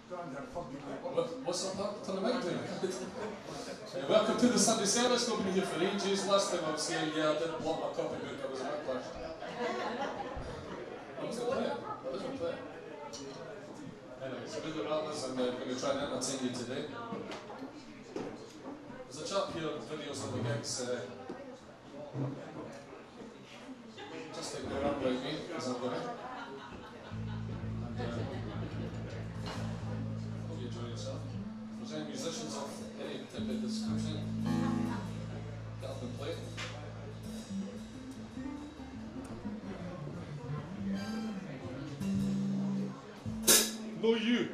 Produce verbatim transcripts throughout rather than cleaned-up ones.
What's up, Mark? Turn the mic down. uh, welcome to the Sunday service. Nobody here for ages. Last time I was here, yeah, I didn't want my copybook. I was a bit flashed. I wasn't playing. I wasn't playing. Anyway, so we're the Rattlers and uh, we're going to try and entertain you today. There's a chap here with videos of the gigs. Uh, just ignore up like me, because I'm going to. And uh, hope you enjoy yourself. If there's any musicians of any type of description, get up and play. No, you.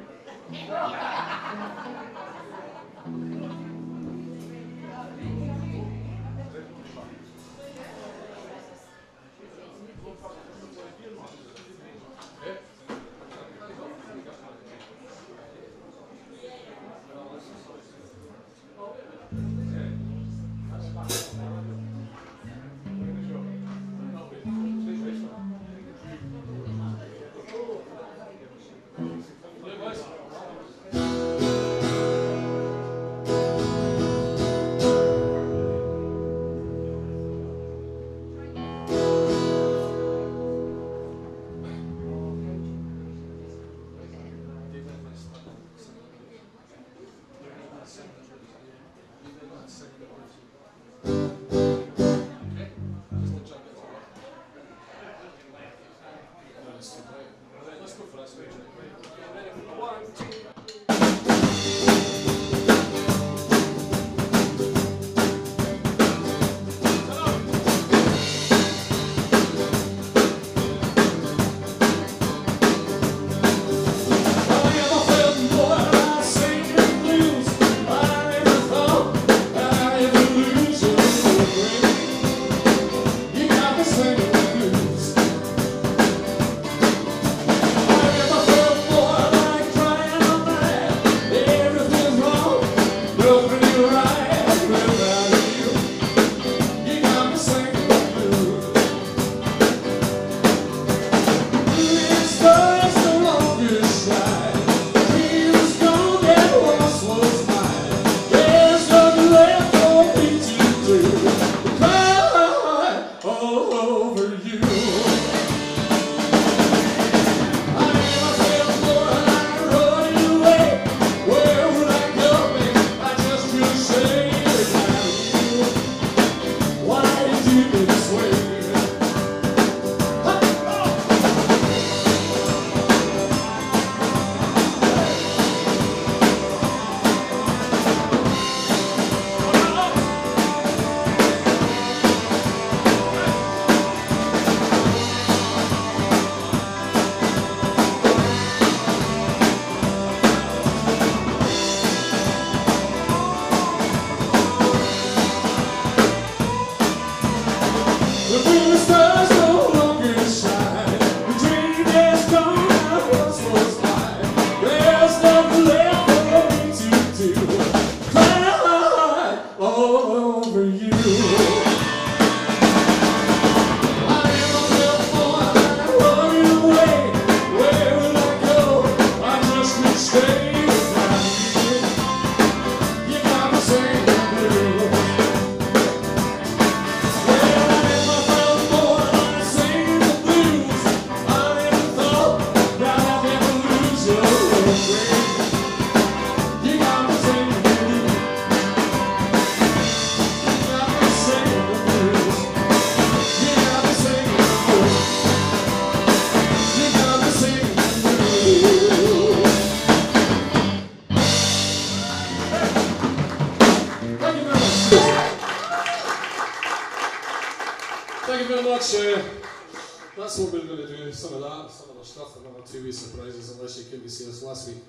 That's what we're going to do, some of that, some of the stuff, and another two wee surprises unless you couldn't see us last week.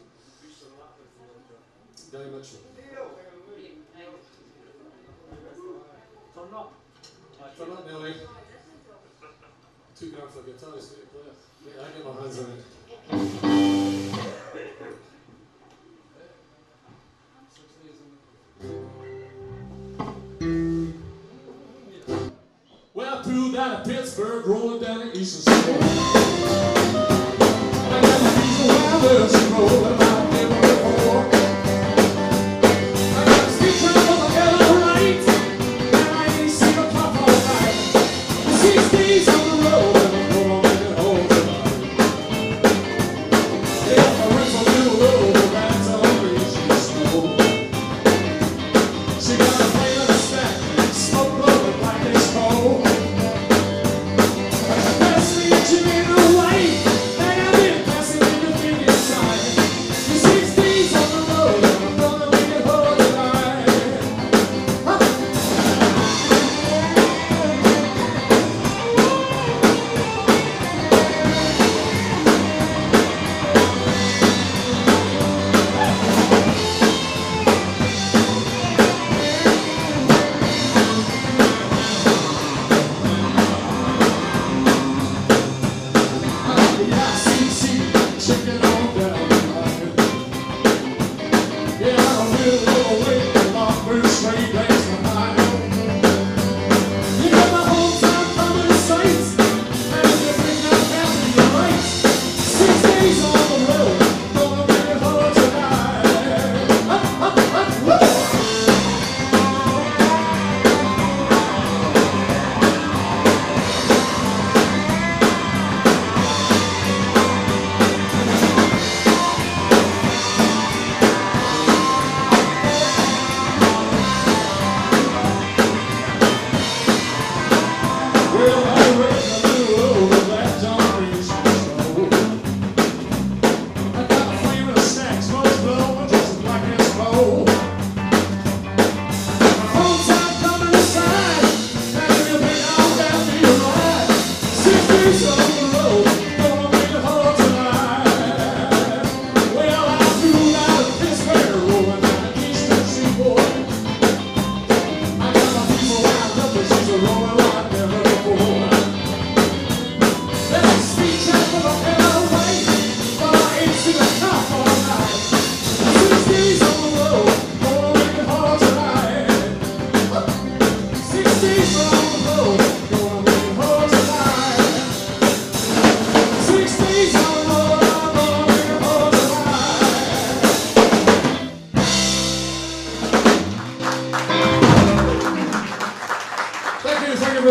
Guy Mitchell. Turn up. Turn up, Nelly. Two grand for a guitar, he's going to play it. Yeah, I get my hands on it. Well, through down to Pittsburgh, rolling down the eastern shore. I got the reason why there's a roll in my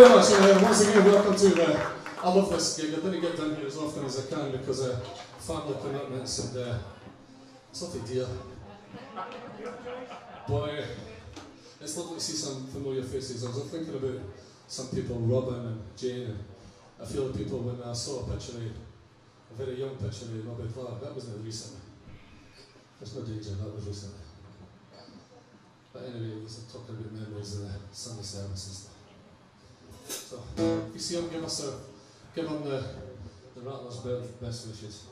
very much. Uh, once again, welcome to the. I love this gig. I didn't get down here as often as I can because of family commitments and uh, it's not a deal. But uh, it's lovely to see some familiar faces. I was thinking about some people, Robin and Jane, and a few other people when I saw a picture of a very young picture of Robbie Clark. That wasn't recently. There's no danger, that was recently. But anyway, he's talking about memories of the Sunday service and stuff. So, if you see him, give us a, give him the, the Rattlers best wishes.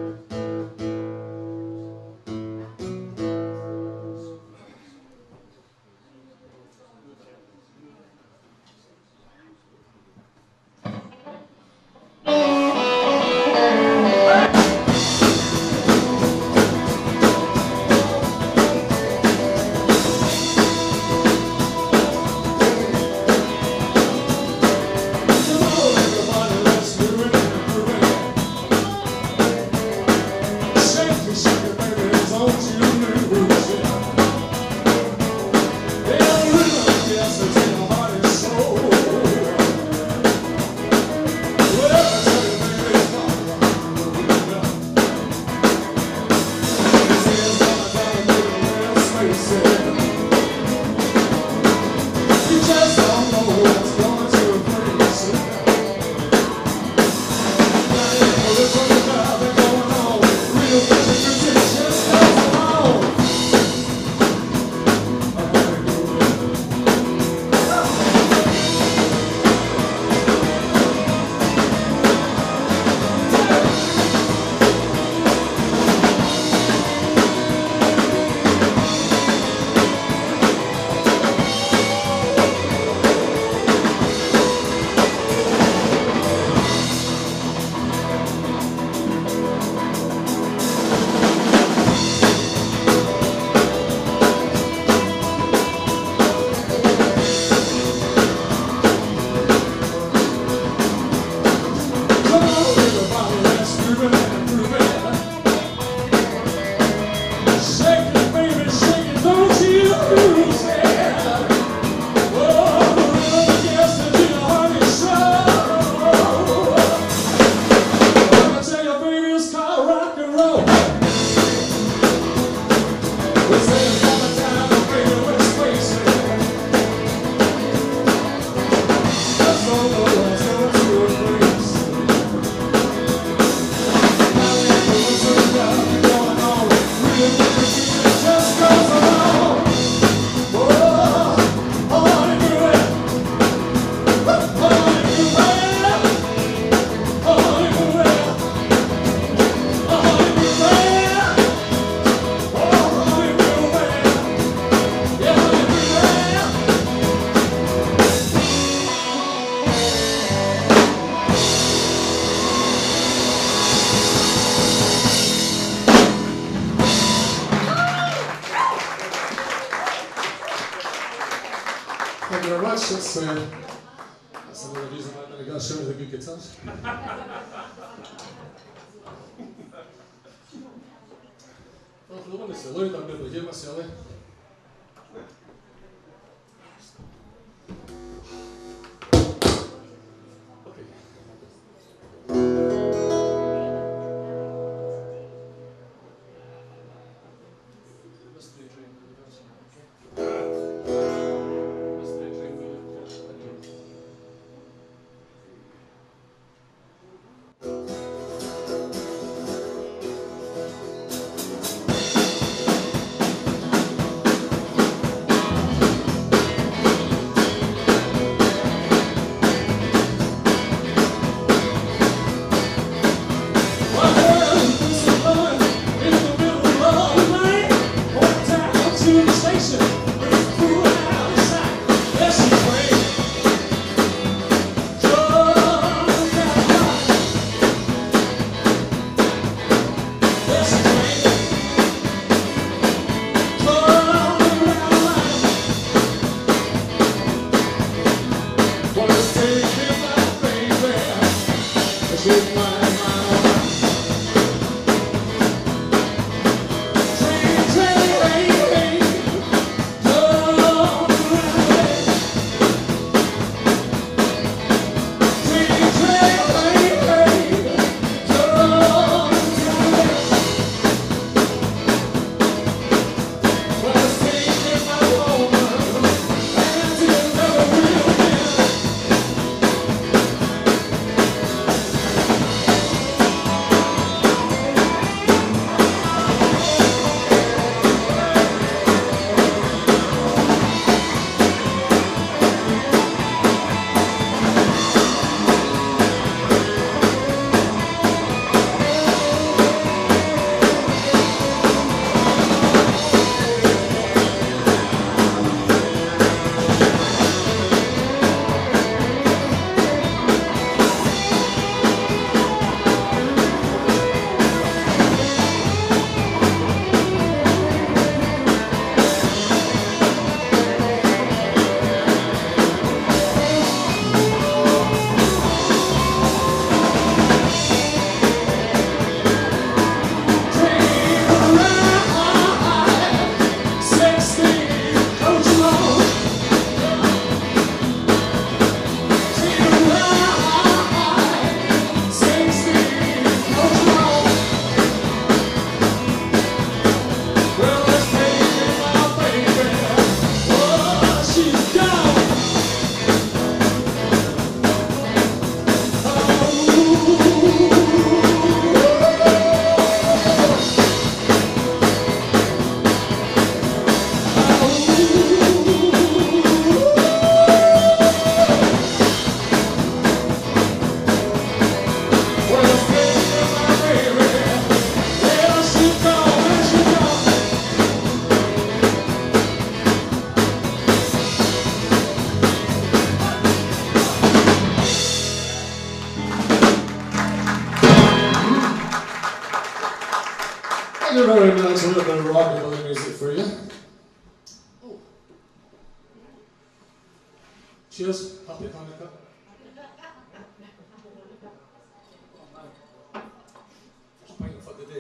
That's, uh, that's another reason why I'm going to go show you the good guitars. Well, for the one that's so loud, I'm able to hear myself. Eh? rockabilly music for you. Oh. Cheers. Happy Hanukkah. Just pint for the day.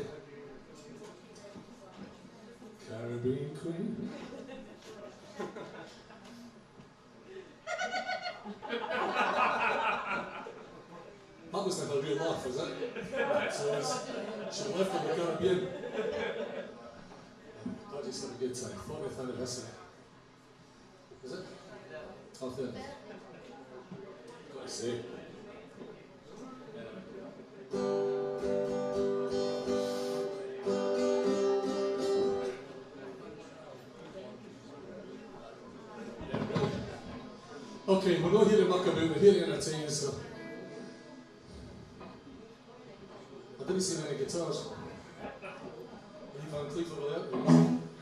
Caribbean Queen. That was never a real laugh, was it? So it's, she left in the Caribbean. God, just had a good time. fortieth anniversary. Is it? Oh, there. Gotta say. Okay, we're not here to muck about, we're here to entertain you, so. I didn't see any guitars. Leave Van Cleef over there, please.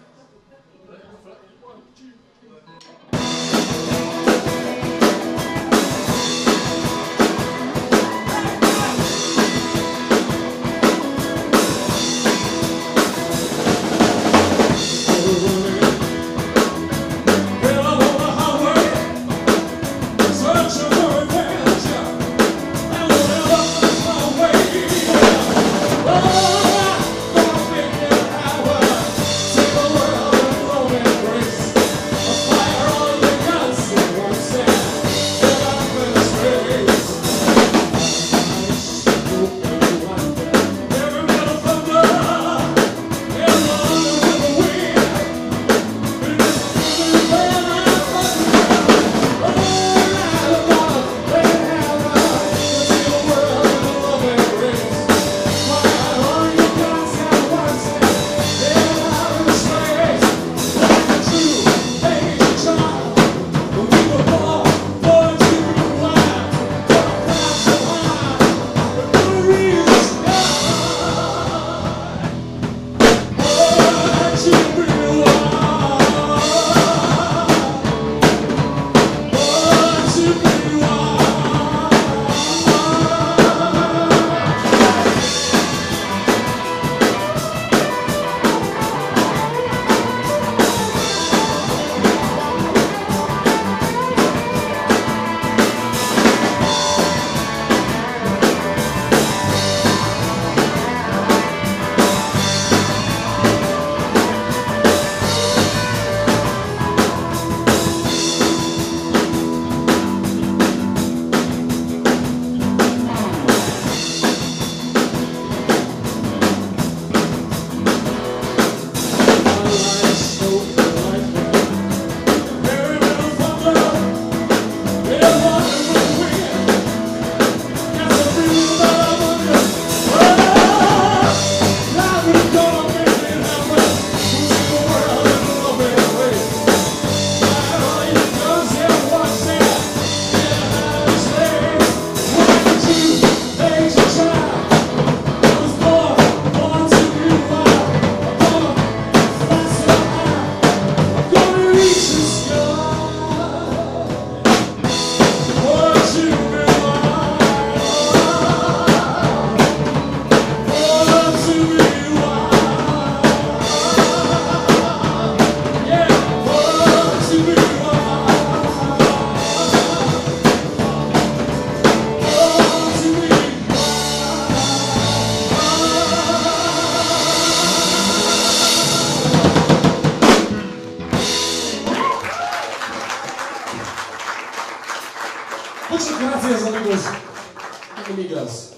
Muchas gracias, amigos and amigas.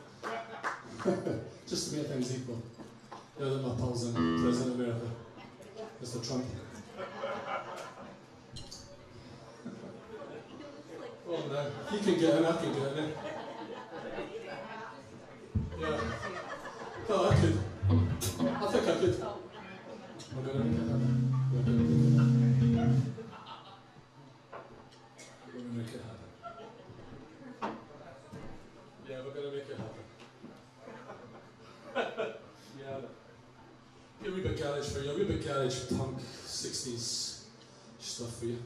Just to make things equal. Now that my pals in President America, Mister Trump. Oh no, he can get in, I can get in. Yeah. Oh, I could. I think I could. We're gonna make it happen. We're gonna make it happen. We're gonna make it happen. Yeah, we're gonna make it happen. Yeah. A wee bit garage for you, a wee bit garage punk sixties stuff for you.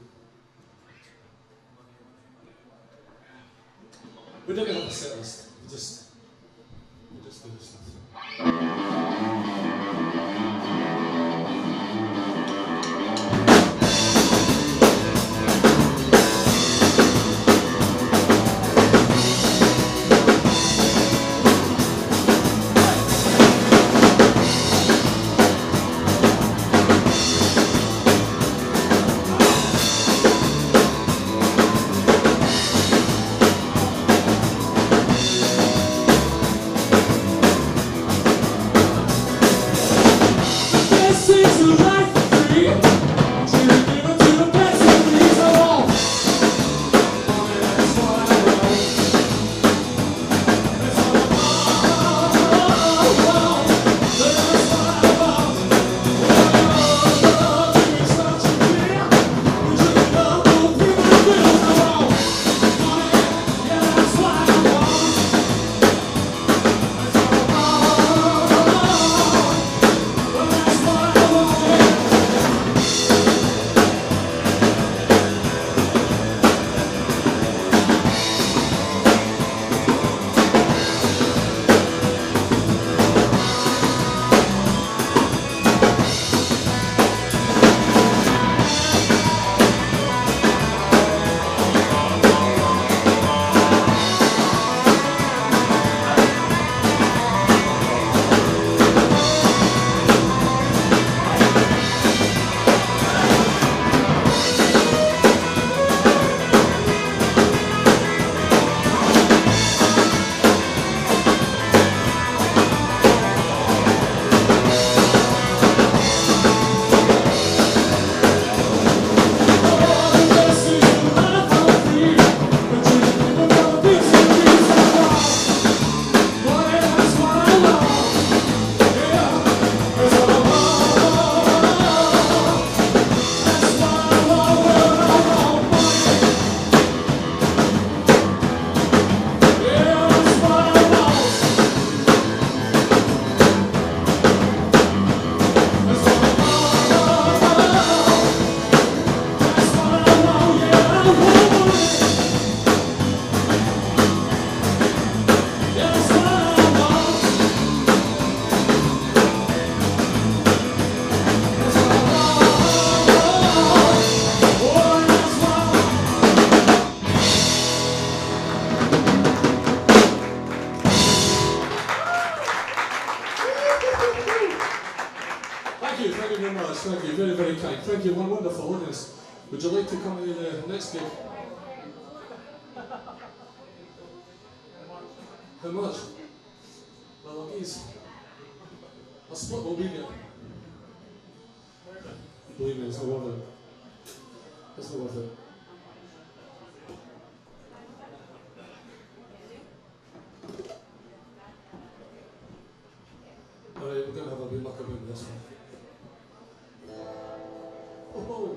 We didn't have a set list, we just, we just do this stuff. you, thank you very much. Thank you, very, very kind. Thank you, one wonderful audience. Would you like to come to the next gig? How much? Well, geez. I'll split what we get. Believe me, it's not worth it. It's not worth it. Alright, we're going to have a wee look about this one. Oh, oh.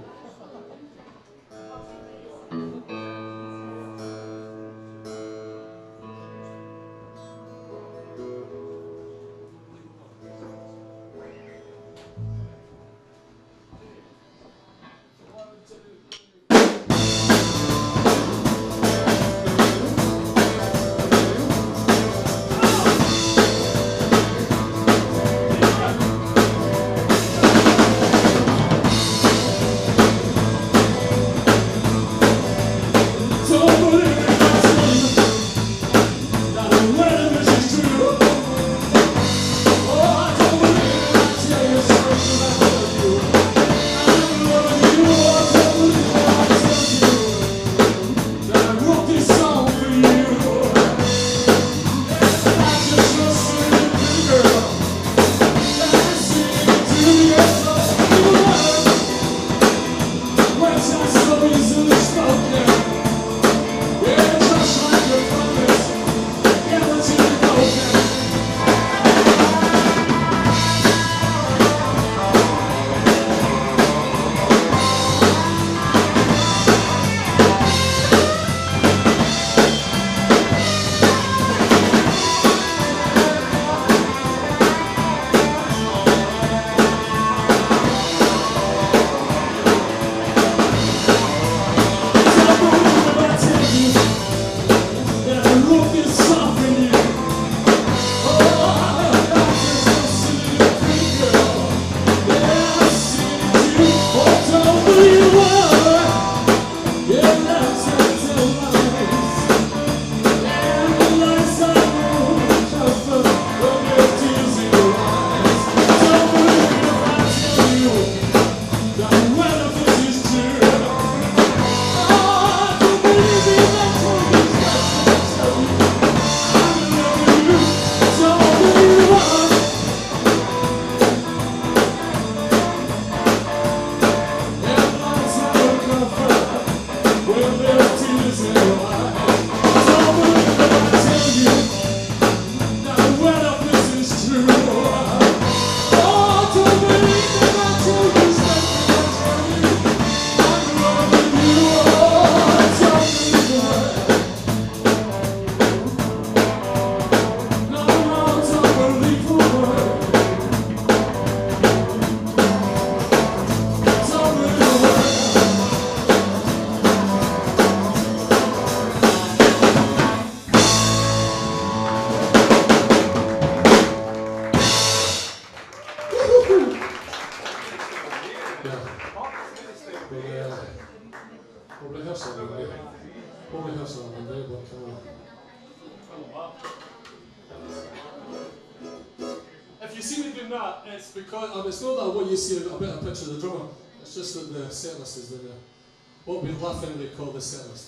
What we laughingly call the set list.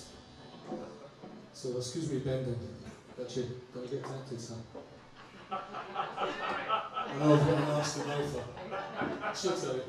So excuse me bending. Richie, did I get tempted, son? I know I've got an nasty mouth for. Should tell you.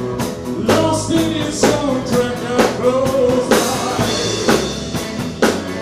Lost in its own track of clothes.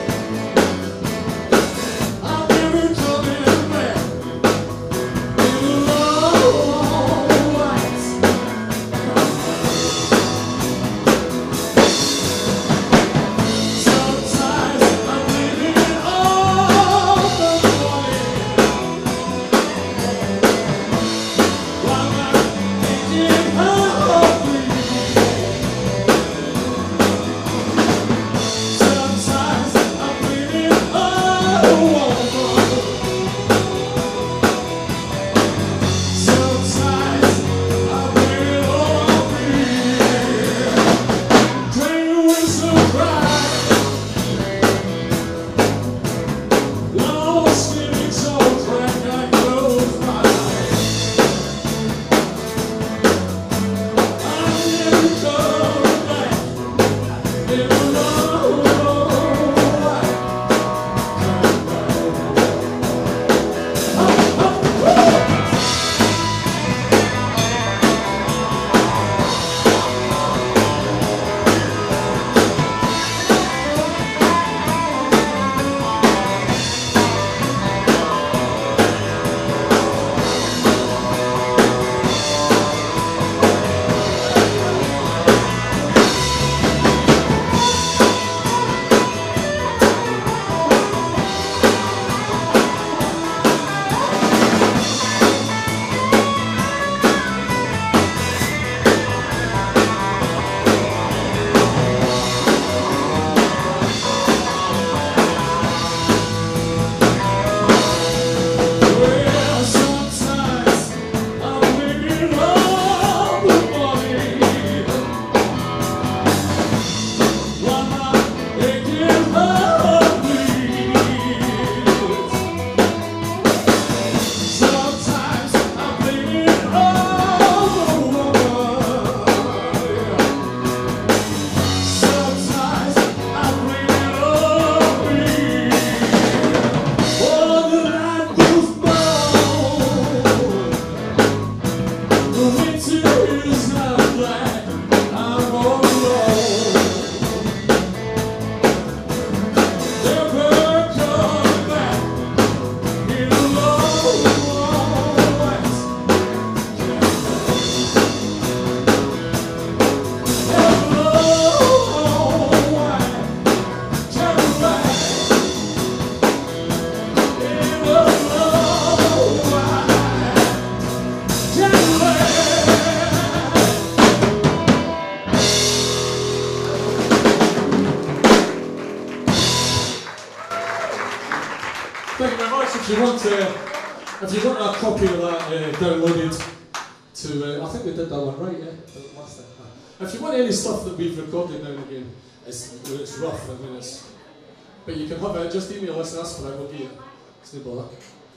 Thank you very much. If you want, uh, if you want a copy of that uh, downloaded to, uh, I think we did that one right, yeah. Last time. If you want any stuff that we've recorded now and again, it's, it's rough. I mean, it's, but you can have it. Just email us and ask for it. We'll give you it. It's no bother.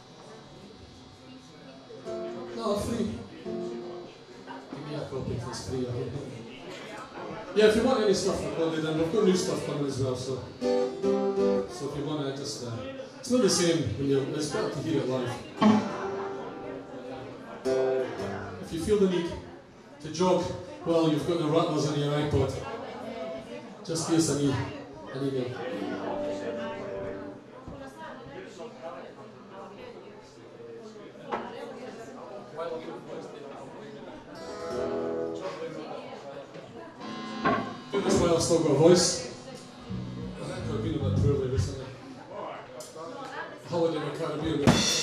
No, free. Give me a copy if it's free. I hope. Yeah, if you want any stuff recorded, and we've got new stuff coming as well. So, so if you want to just, uh, it's not the same when you. It's better to hear it live. If you feel the need to jog while you've got the Rattlers on your iPod, just give us an, e an email. That's why I've still got a voice. I think I've been a bit poorly recently. Holiday in the Caribbean.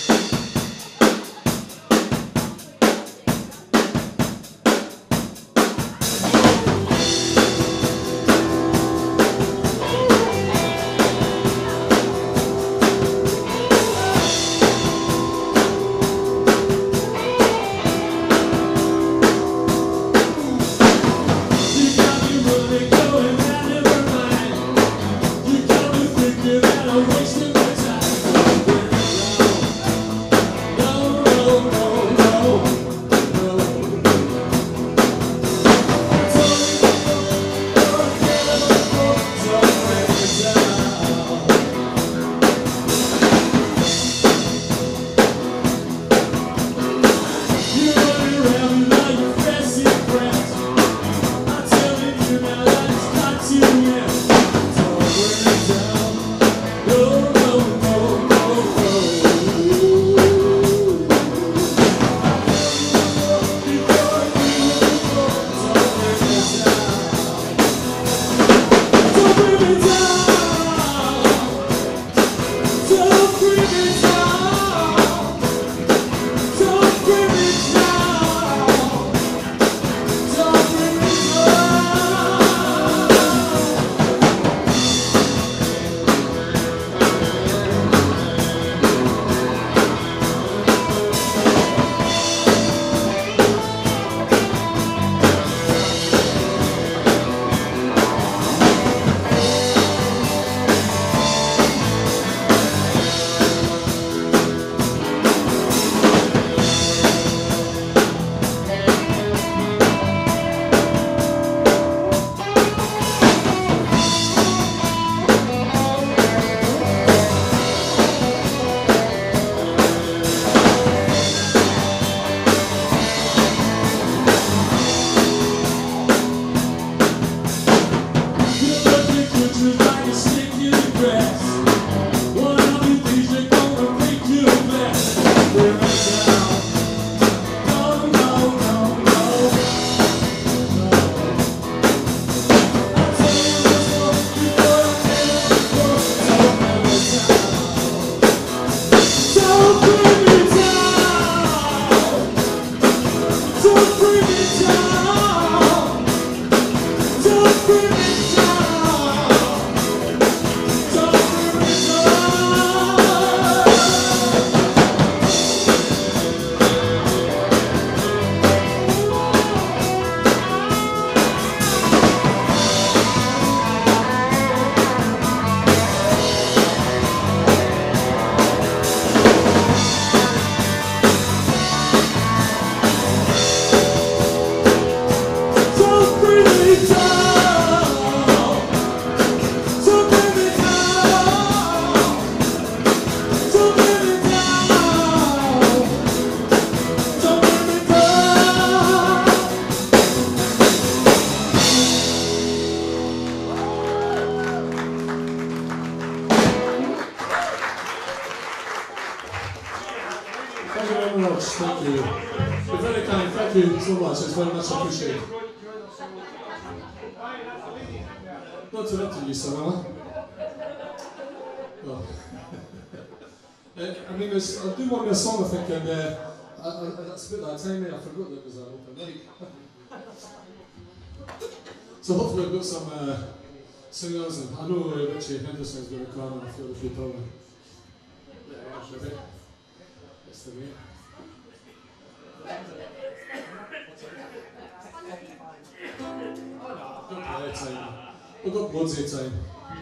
Thank you. You're very kind. Thank you so much. It's very much appreciated. Not to interview someone. Well, I mean, there's, I'll do one more song, I think, and uh, I, I, that's about that time there. I forgot that was an open mic. So hopefully we've got some uh, singers, and I know uh, Richie Henderson is going to come and a few other people. maybe. That's the way. Don't play time. We've got loads of time.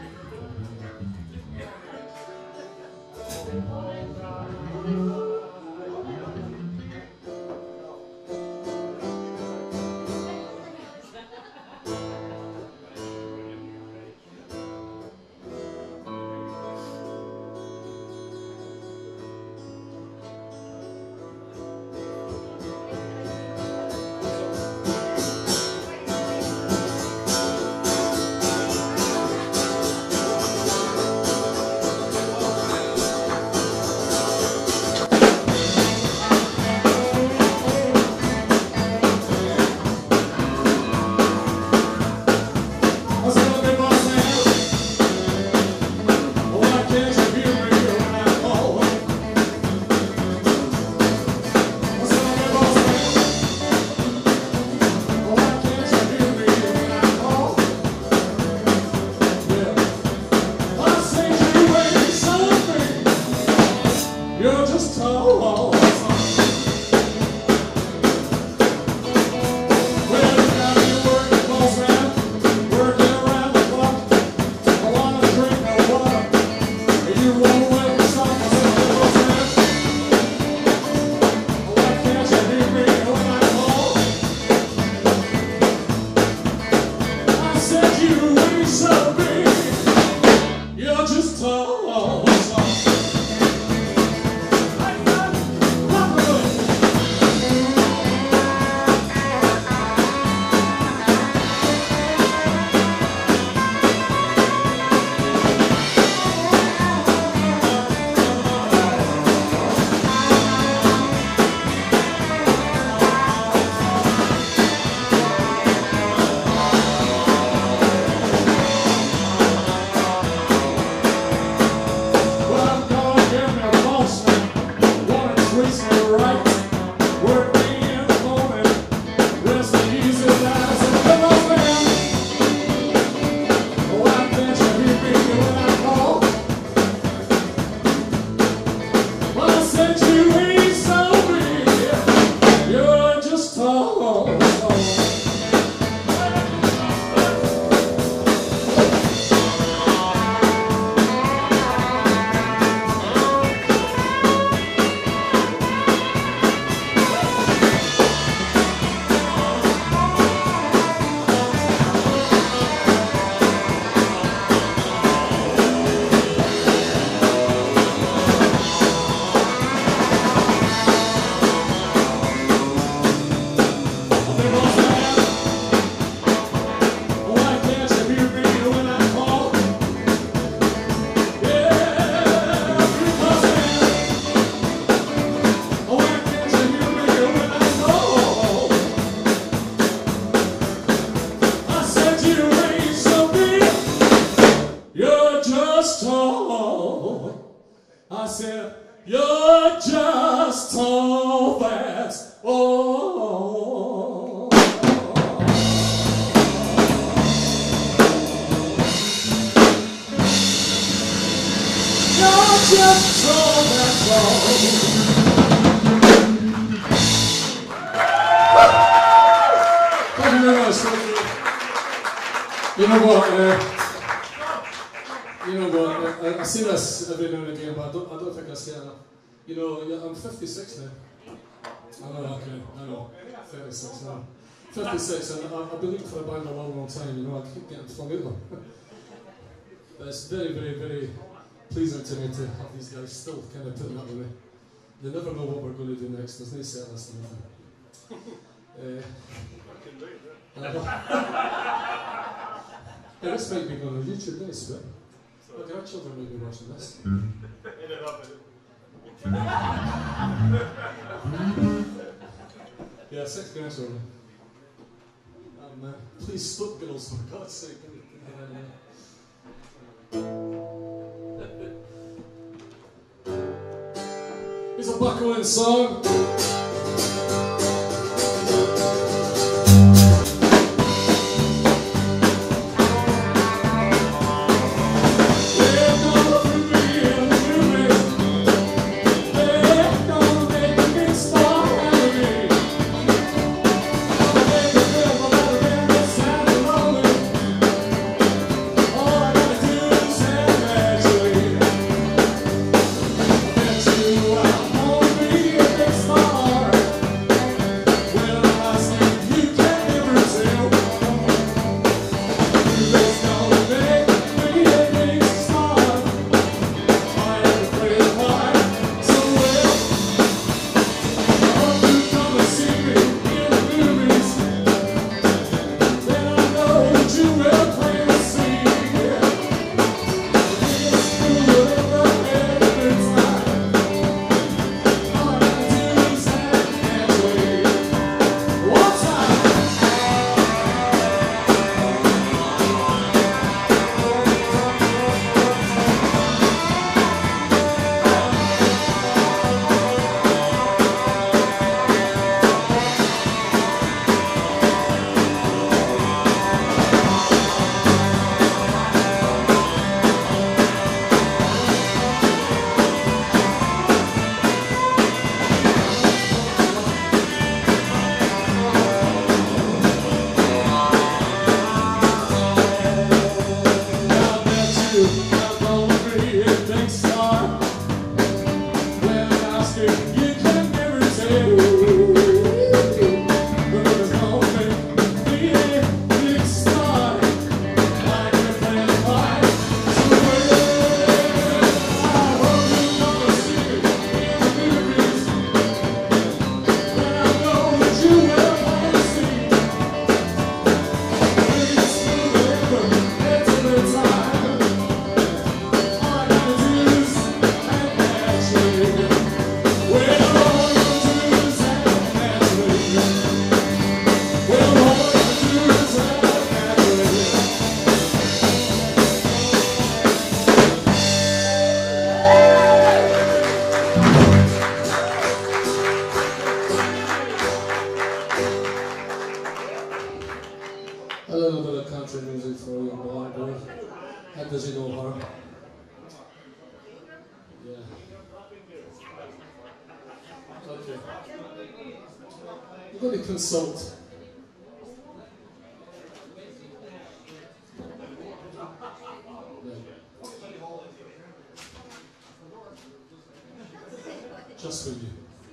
I said, you're just tall, fast, oh. You're just tall, fast, oh. Thank you very much. You know what? Uh, You know what, I, I see this every now and again, but I don't, I don't think I say it enough. You know, I'm fifty-six now. I know, okay, I know. thirty-six now. fifty-six, and I, I've been looking for a band a long, long time, you know, I keep getting flung out them. But it's very, very, very pleasing to me to have these guys still kind of putting up with me. You never know what we're going to do next, there's no set list or anything. Uh, yeah, this might be going on YouTube, don't it? My grandchildren might be watching this. Yeah, six grandchildren. Um, uh, please stop, girls, for God's sake. Here's a buckle in song. Yeah. Okay. I'm going to consult. Yeah. Just with you.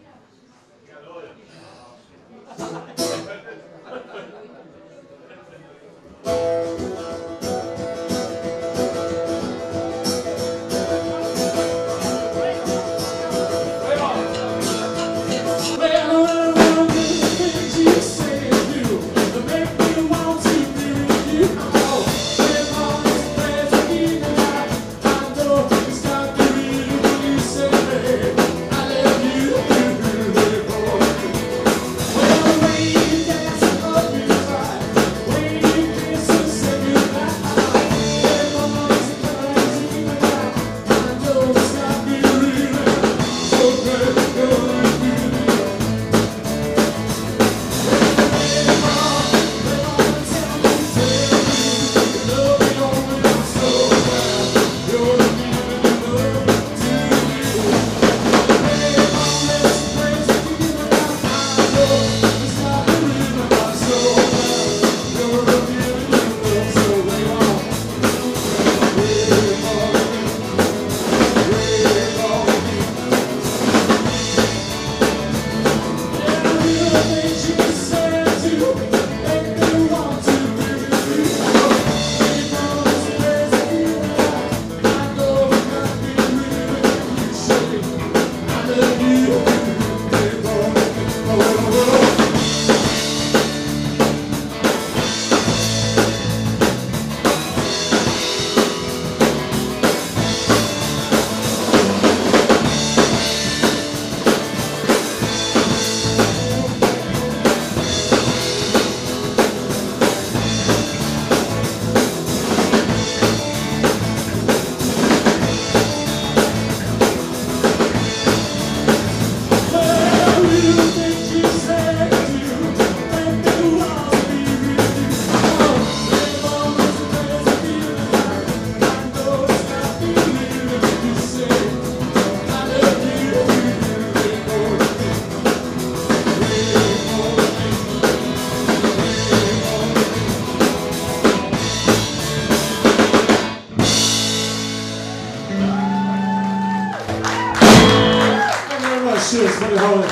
Cheers, Buddy Holly.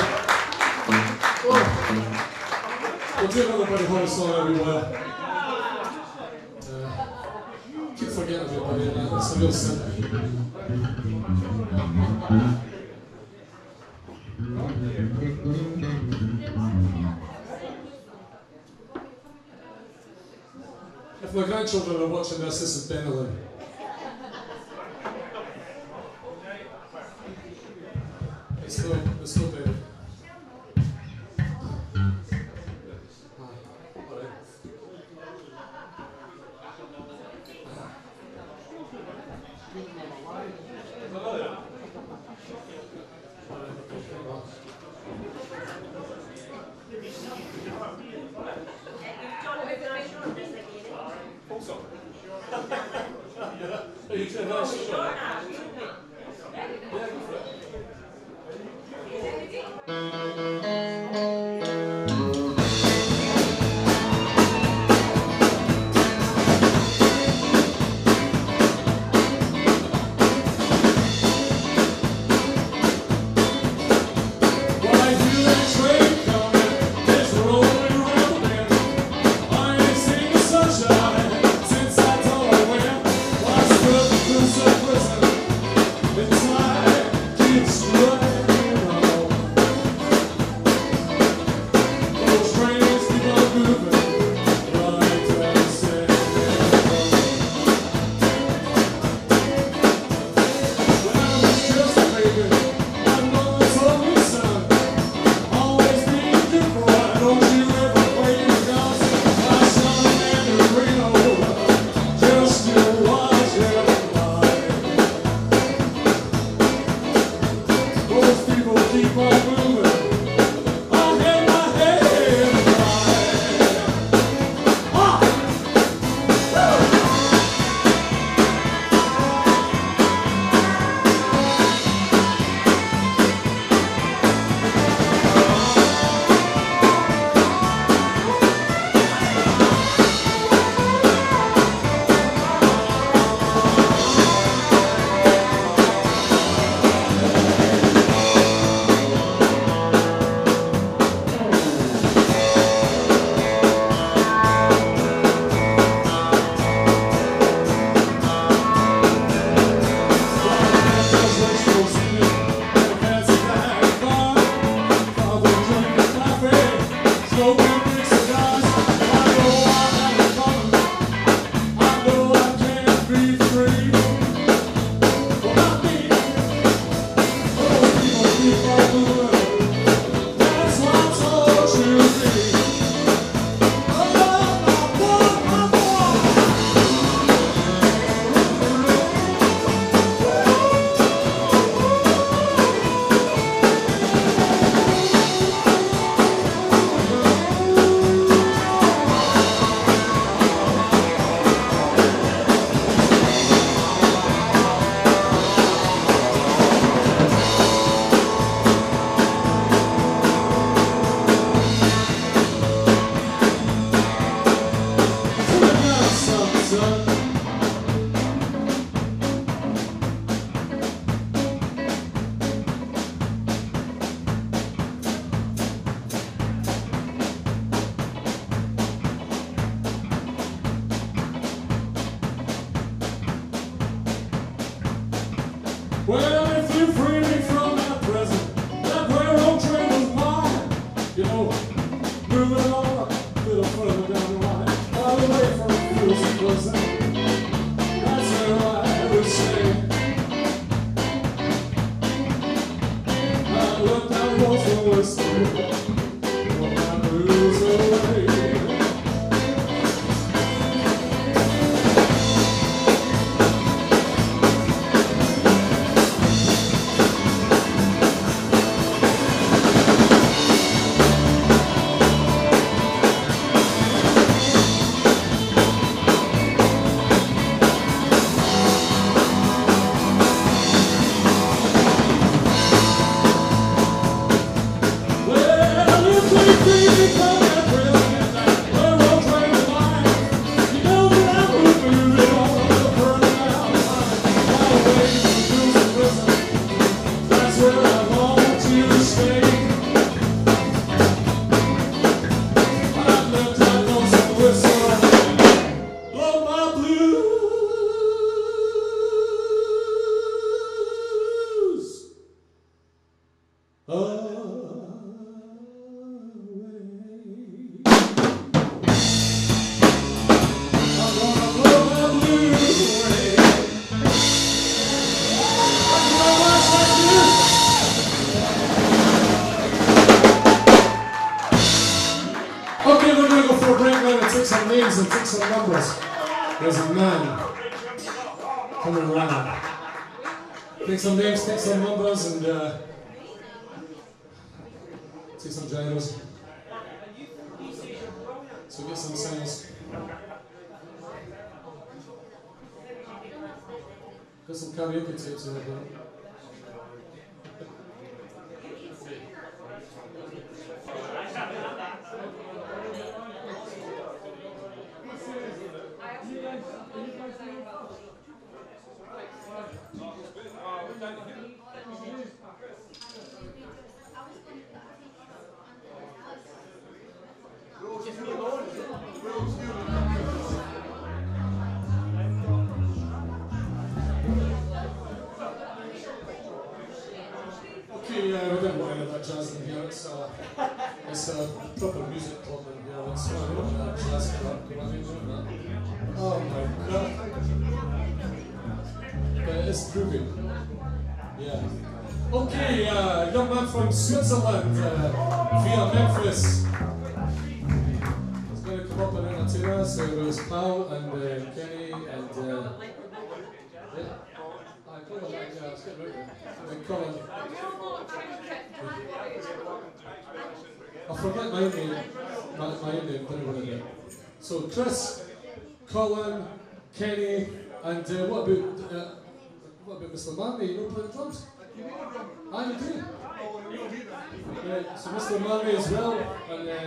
Oh. We'll do another Buddy Holly song everywhere. Uh, keep forgetting everybody, and that's a real sin. If my grandchildren are watching this, this is Benelin. It's still, it's still baby. Well, if you free me from that prison, that railroad train was mine. You know, moving on a little further down the line, all the way from Cruising Prison. That's where I would stay. I looked down Rose and whistled, for my blues away. There's a man coming around. Take some names, take some numbers, and uh, take some gyros. So get some sounds. Got some karaoke tapes in there, bro. Okay, uh, we don't want any of that jazz in here. It's, uh, it's a proper music club in here. It's not uh, that jazz club. Oh my god. But it's groovy. Yeah. Okay, uh, young man from Switzerland, uh, via Memphis. He's going to come up and entertain us uh, with his pal and uh, Kenny and uh, yeah. I call him like, yeah, let's get rid of him. I Colin. I forget my name, my, my name, but anyway. So Chris, Colin, Kenny, and uh, what about uh, what about Mister Marnie? You know play the drums? I do. Yeah, so Mister Marnie as well, and uh,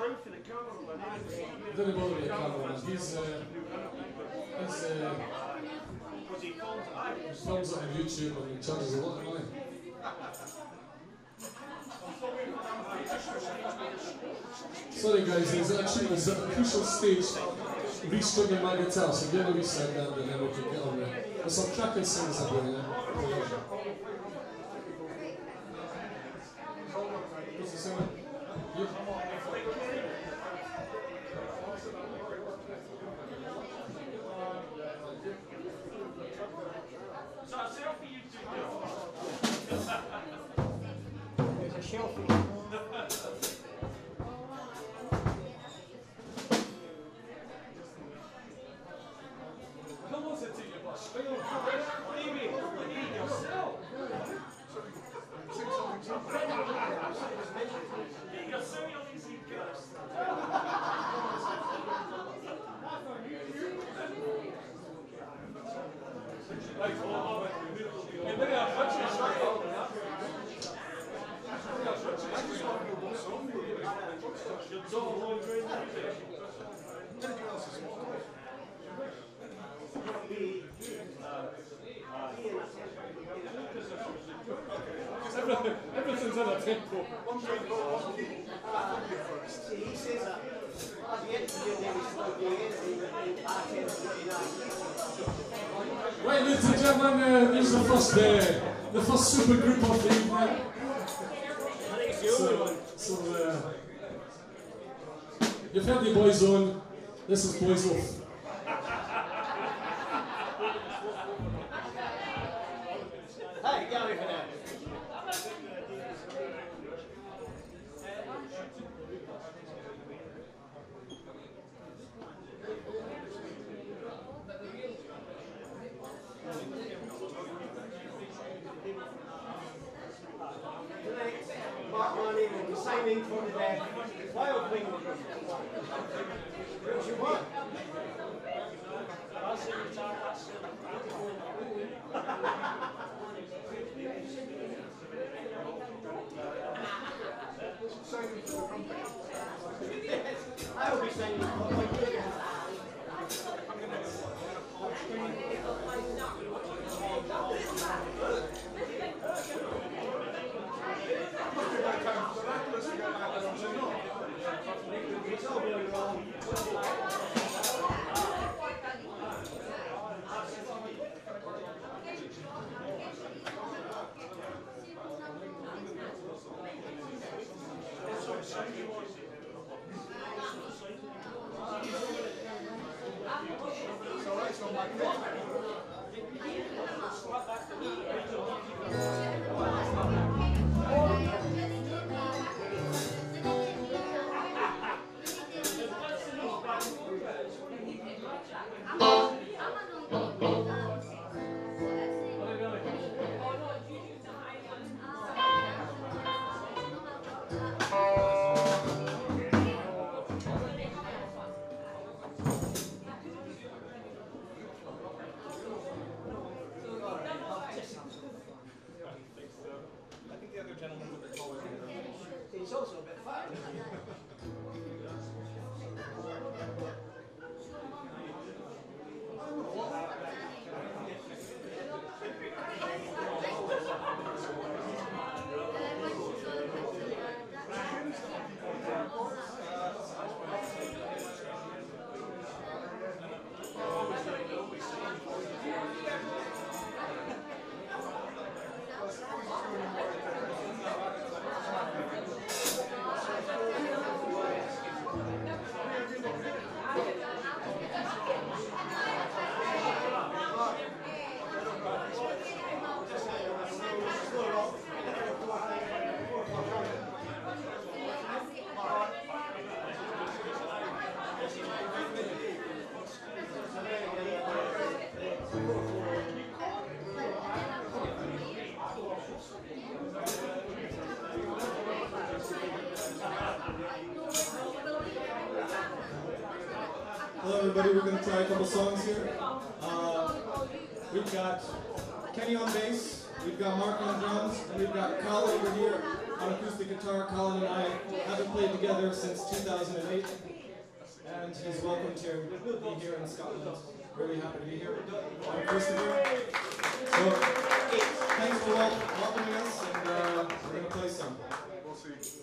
don't bother with the cameraman. He's uh, he's uh, he films it on YouTube and he charges a lot of money. Sorry guys, he's actually he's at a crucial stage restringing my guitar, so get a wee side down and then we can get on there. There's some cracking singers up there. What's the singer? You? There's a shelf here. Everything's on a tempo. Right, ladies and gentlemen, uh, this is the first day. the first super group of the evening. So, so uh, you've heard the Boys On. This is Boys Off. Hey, go over there. Mark Marnie will be signing for the wild wing. What you want? I will be signing for my He's also a bit fat. Hello everybody, we're going to try a couple songs here. Uh, we've got Kenny on bass, we've got Mark on drums, and we've got Colin over here on acoustic guitar. Colin and I haven't played together since two thousand eight, and he's welcome to be here in Scotland. Really happy to be here on Christopher. So, thanks for wel welcoming us, and uh, we're going to play some. We'll see.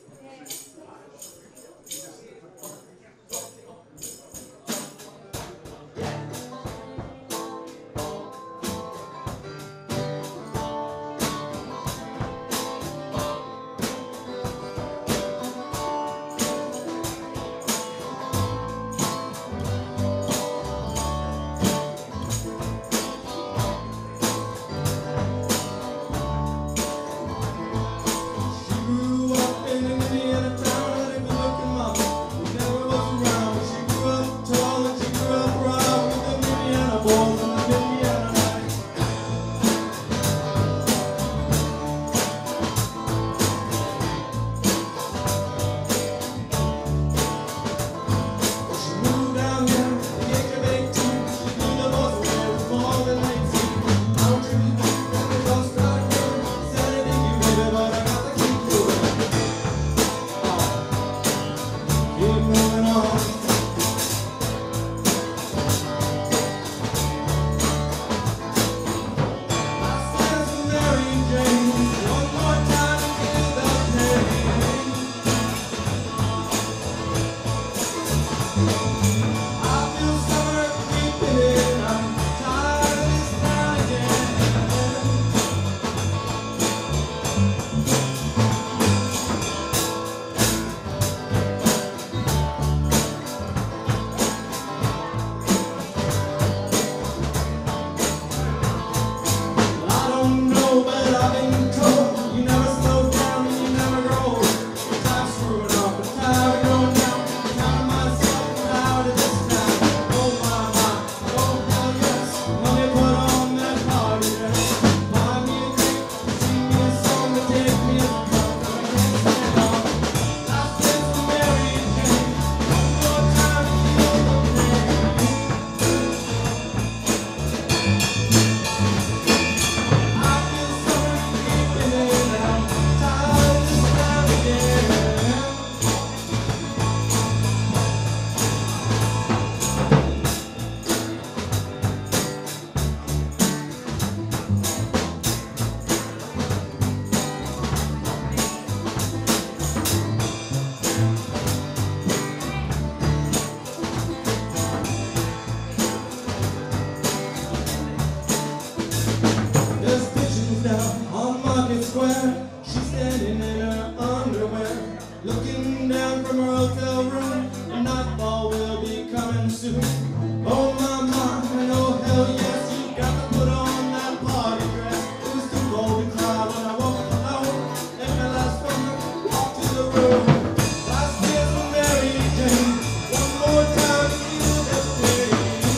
square. She's standing in her underwear, looking down from her hotel room. And nightfall will be coming soon. Oh my, my, and oh hell yes, you got to put on that party dress. It was too cold to cry when I walked alone, and my last one walked to the room. Last year's for Mary Jane. One more time to feel the pain.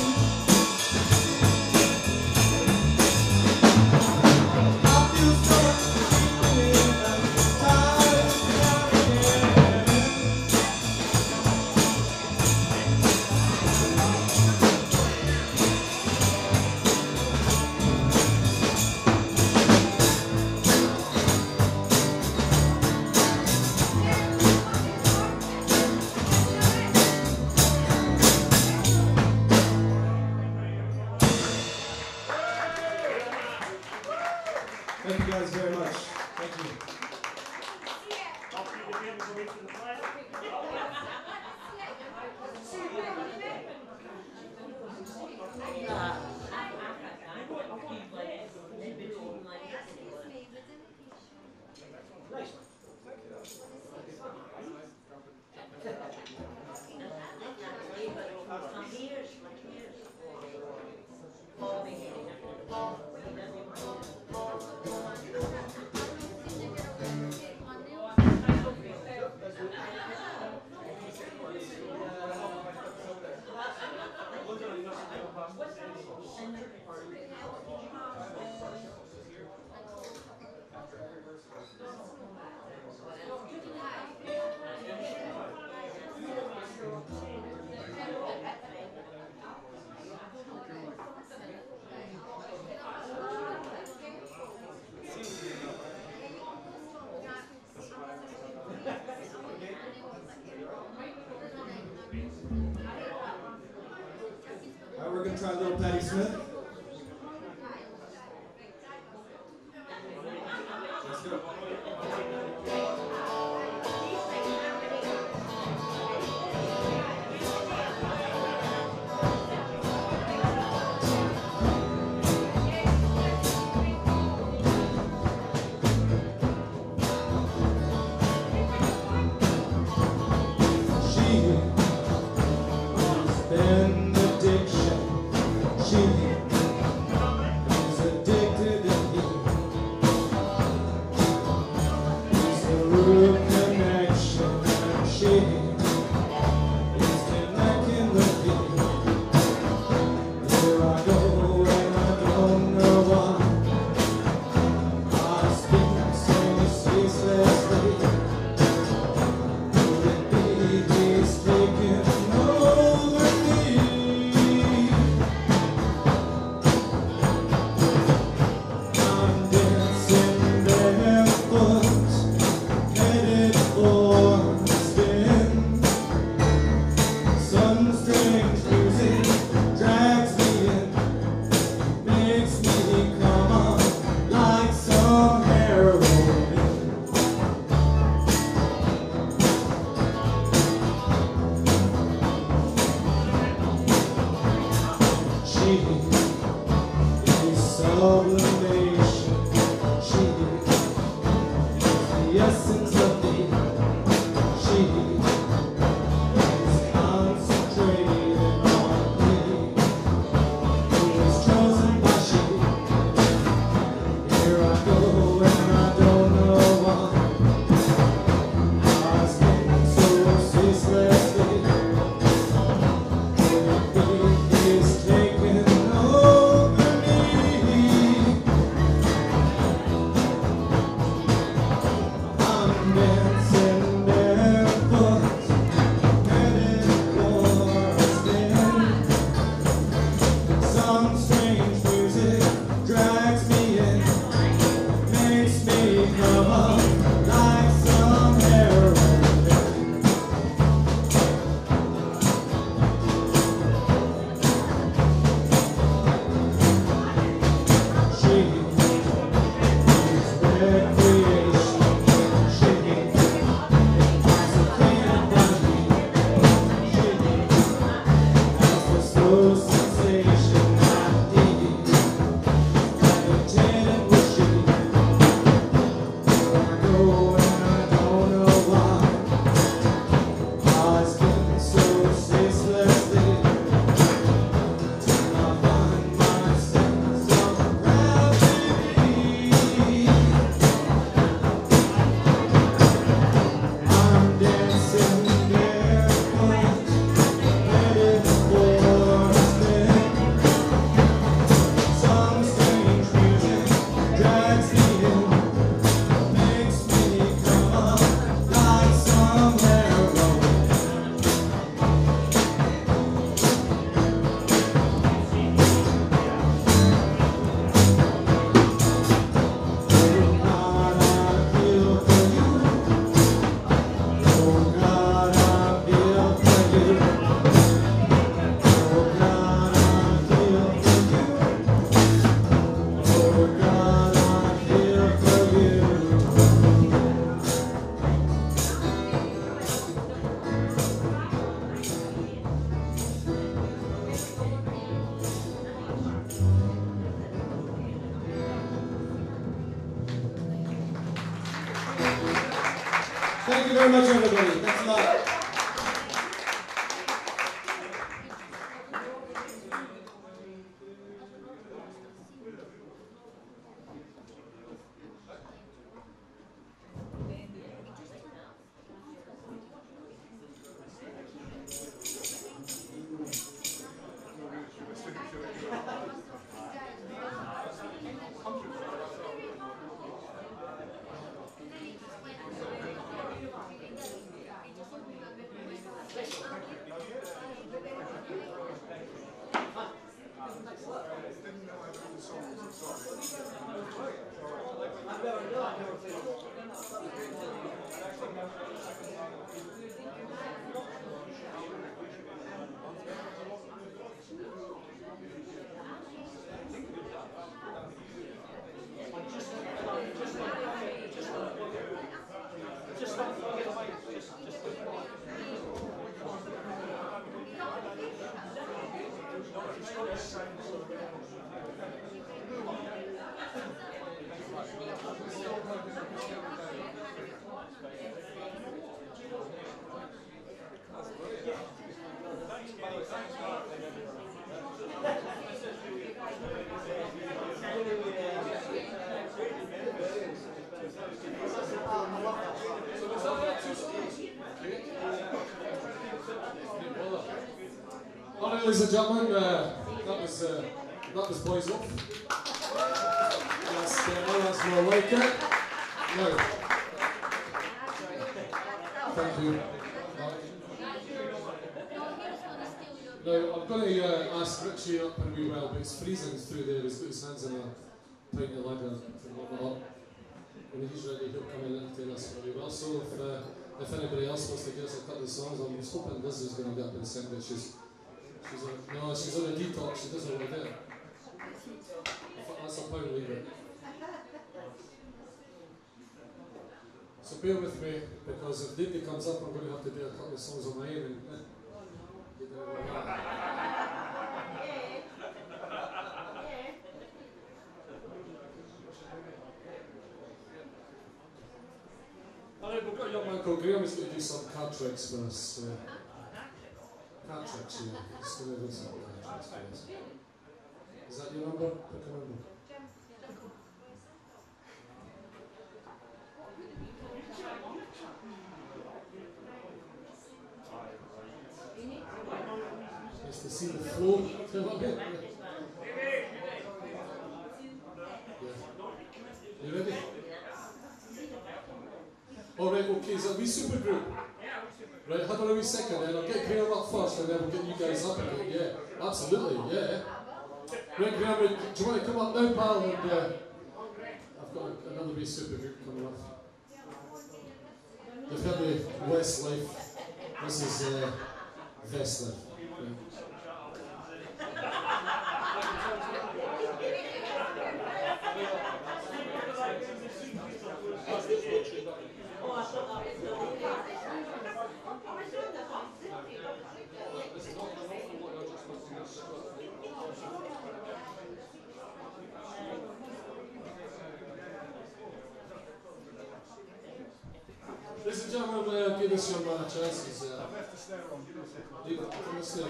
I feel so creeping in and tired now again. Thank you guys very much. Thank you. All right, we're going to try a little Patti Smith. Let's go. She has been addiction. She is addicted to you. It's the root connection. She is connecting with you. Here I go and I don't know why. I speak so ceaselessly. Could it be he's taking over me? I'm dancing barefoot, headed for a spin. Some strange music drags me in, makes me come on like some heroin. She is sublimation. She is the essence of me. She is concentrated on me. Who is chosen by she? Here I go and I don't know why. I spin so ceaselessly. Is taking over me. I'm Thank you very much, everybody. Thanks a lot. Ladies and gentlemen, uh, that was uh, that was Boys Off. That's, uh, that's more like it. Now, thank you. Now, I'm going to uh, ask Richie up in a wee while, but it's freezing through there. He's got his hands in a pint of lager and whatnot. When he's ready, he'll come in and entertain us very well. So, if, uh, if anybody else wants to give us a couple of songs, I'm just hoping Liz is going to get up and sing, but she's She's on, no, she's on a detox, she doesn't want to do it. That's a pound leaver. So bear with me, because if Davey comes up, I'm going to have to do a couple of songs on my own. And, uh, Alright, we've got a young man called Graham who's going to do some card tricks for us. Uh, Card tricks, yeah. It's going to do some card tricks for us. Is that your number? Pick a number. Nice to see the flow. Feel that bit? Yeah. You ready? Alright, okay, so we super group. Right, hold on a wee second then, I'll get Graham up first and then we'll get you guys up again, yeah, absolutely, yeah. Right, Graham, do you want to come up now, pal? And, uh, I've got another wee super group coming up. You've heard the Westlife, this is uh, Vestlife. Yeah. Ladies and gentlemen, uh, give us your uh, chances. Uh, I've left the snare on, give us a leave it from the snare.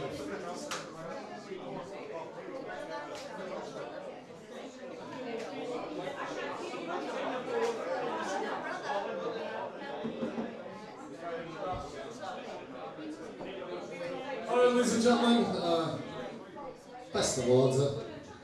Alright, ladies and gentlemen, uh, best of all, uh,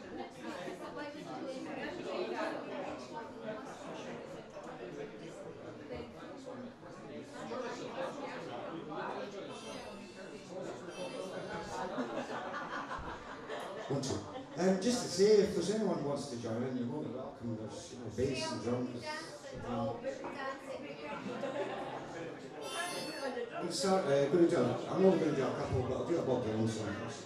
Um, just to say, if there's anyone who wants to join in, you're more than welcome. There's, you know, bass and drums. Um, we'll start, uh, going to do a, I'm only going to do a couple, but I'll do a Bob Dylan song first.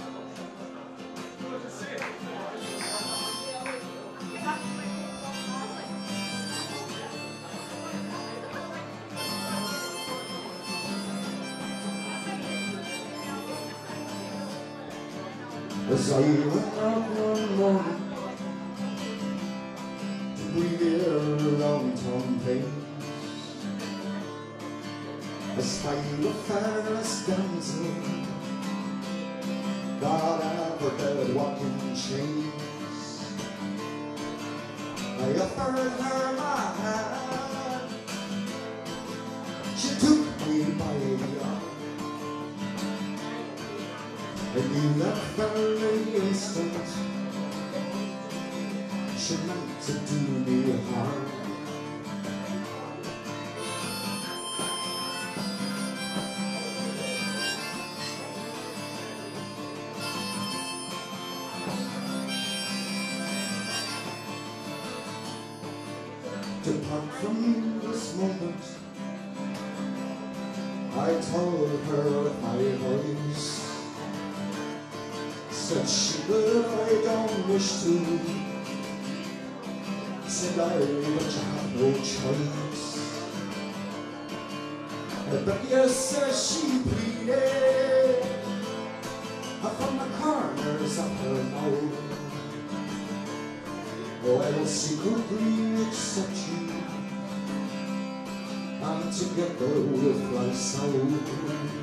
As I went out one morning to breathe air around town place, Espy the fairest damsel that ever did walk in chains. I offered her my hand, she took me by the arm, and in that very instant she meant to do me harm. Depart from this moment, I told her with my voice. Said she would, I don't wish to. Said I, but you have no choice. But yes, as she pleaded, from the corners of her mouth, oh, I will secretly accept you, and together we'll fly south.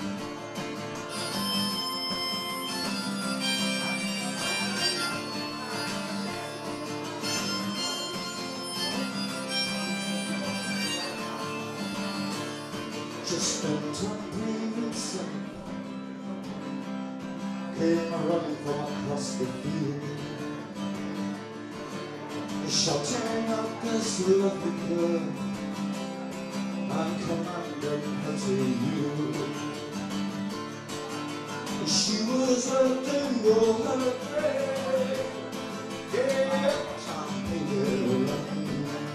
Just in time itself came running from across the field, shouting out this lovely girl and commanding her to yield. She was letting go her grave, yeah, champagne run.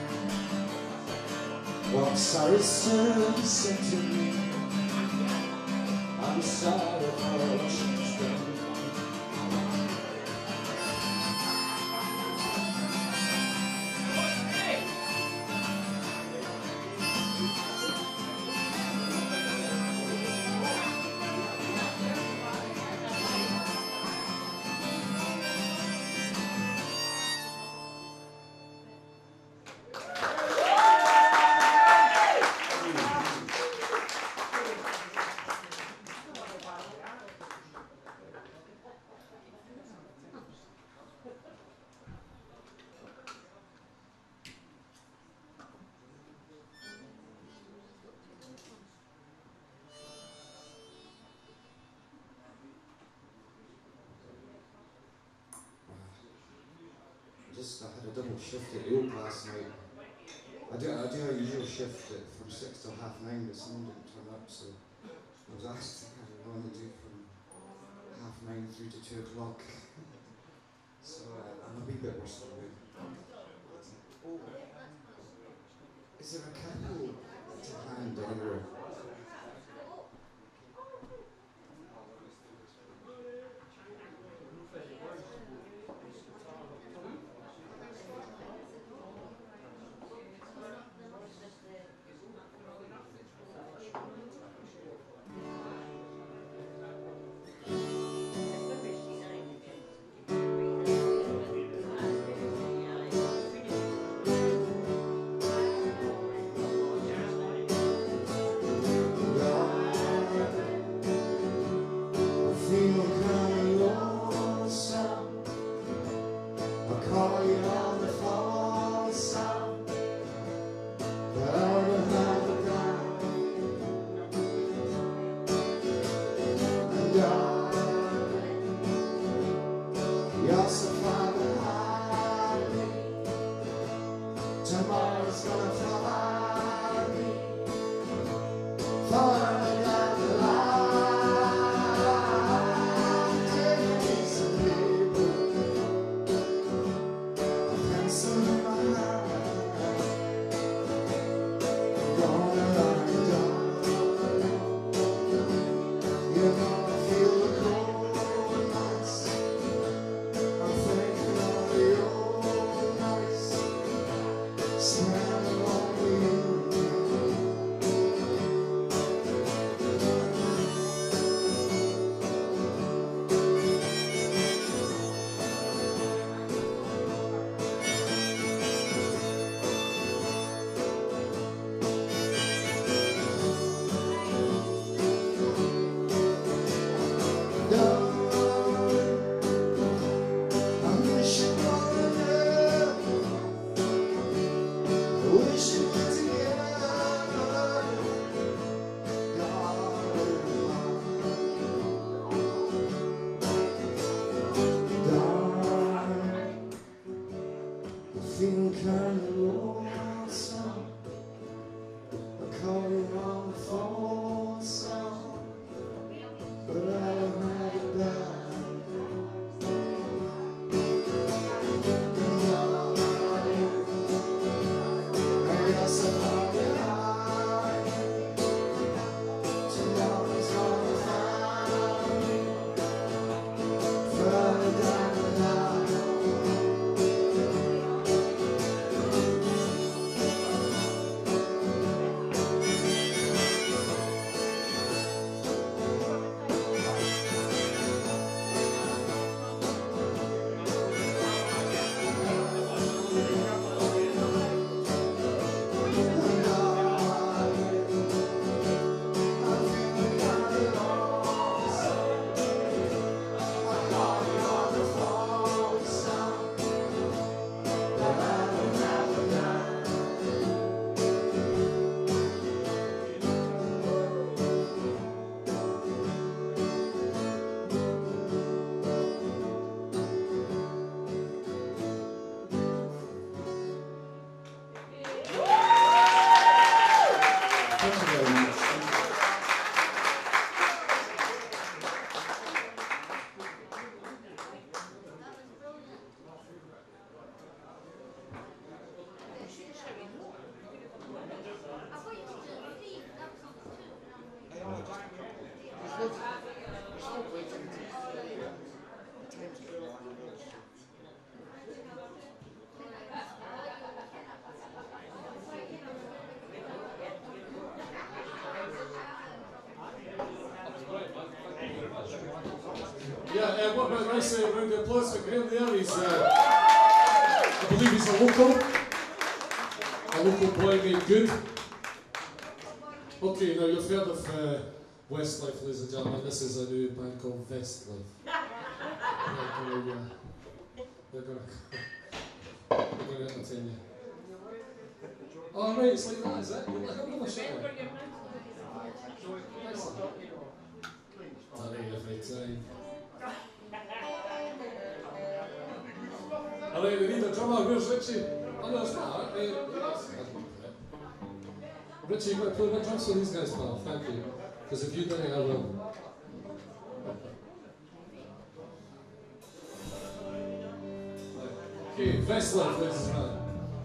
What Saracen said to me, I'm sorry for what she's done. Just, I had a double shift at the Oak last night. I do, I do a usual shift at, from six till half nine, but someone didn't turn up, so I was asked to kind of only do from half nine through to two o'clock. So uh, I'm a wee bit worse for it. Oh, is there a candle to hand anywhere? Stand alone. uh, what about a nice uh, round of applause for Graham there? He's, uh, I believe he's a local. A local boy made good. Okay, now you've heard of uh, Westlife, ladies and gentlemen. This is a new band called Vestlife. They're going to, uh, they're going to, they're going to entertain you. Oh, right, it's like that, is it? You're like, I'm not sure. Alright, every time. Alright, we need a drummer. Where's Richie? Oh, no, it's not. Right? Richie, you've got to play the drums for these guys, pal. Thank you. Because if you didn't, I will. Okay, Vestlife, ladies and gentlemen.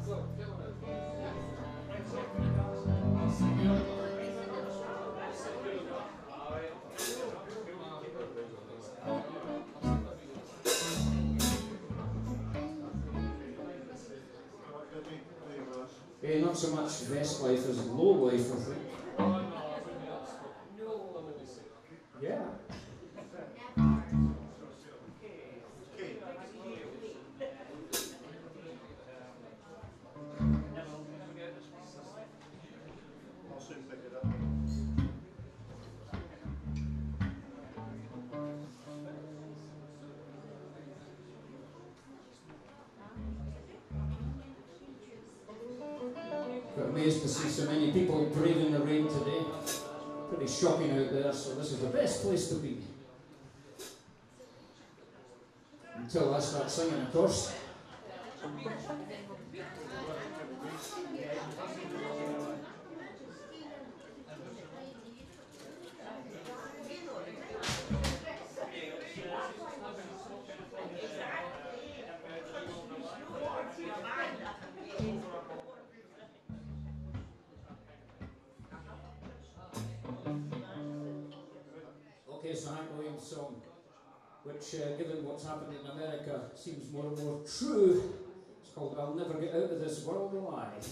Eh, not so much Vestlife as Low Life, I think. Yeah. Got amazed to see so many people braving the rain today. Pretty shocking out there, so this is the best place to be. Until I start singing, of course. Okay, so Hank Williams' song, which, uh, given what's happened in America, seems more and more true. It's called I'll Never Get Out of This World Alive.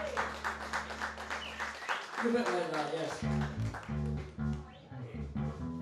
A bit like that, yes.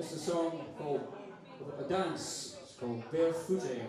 It's a song called, a dance, it's called Barefooting.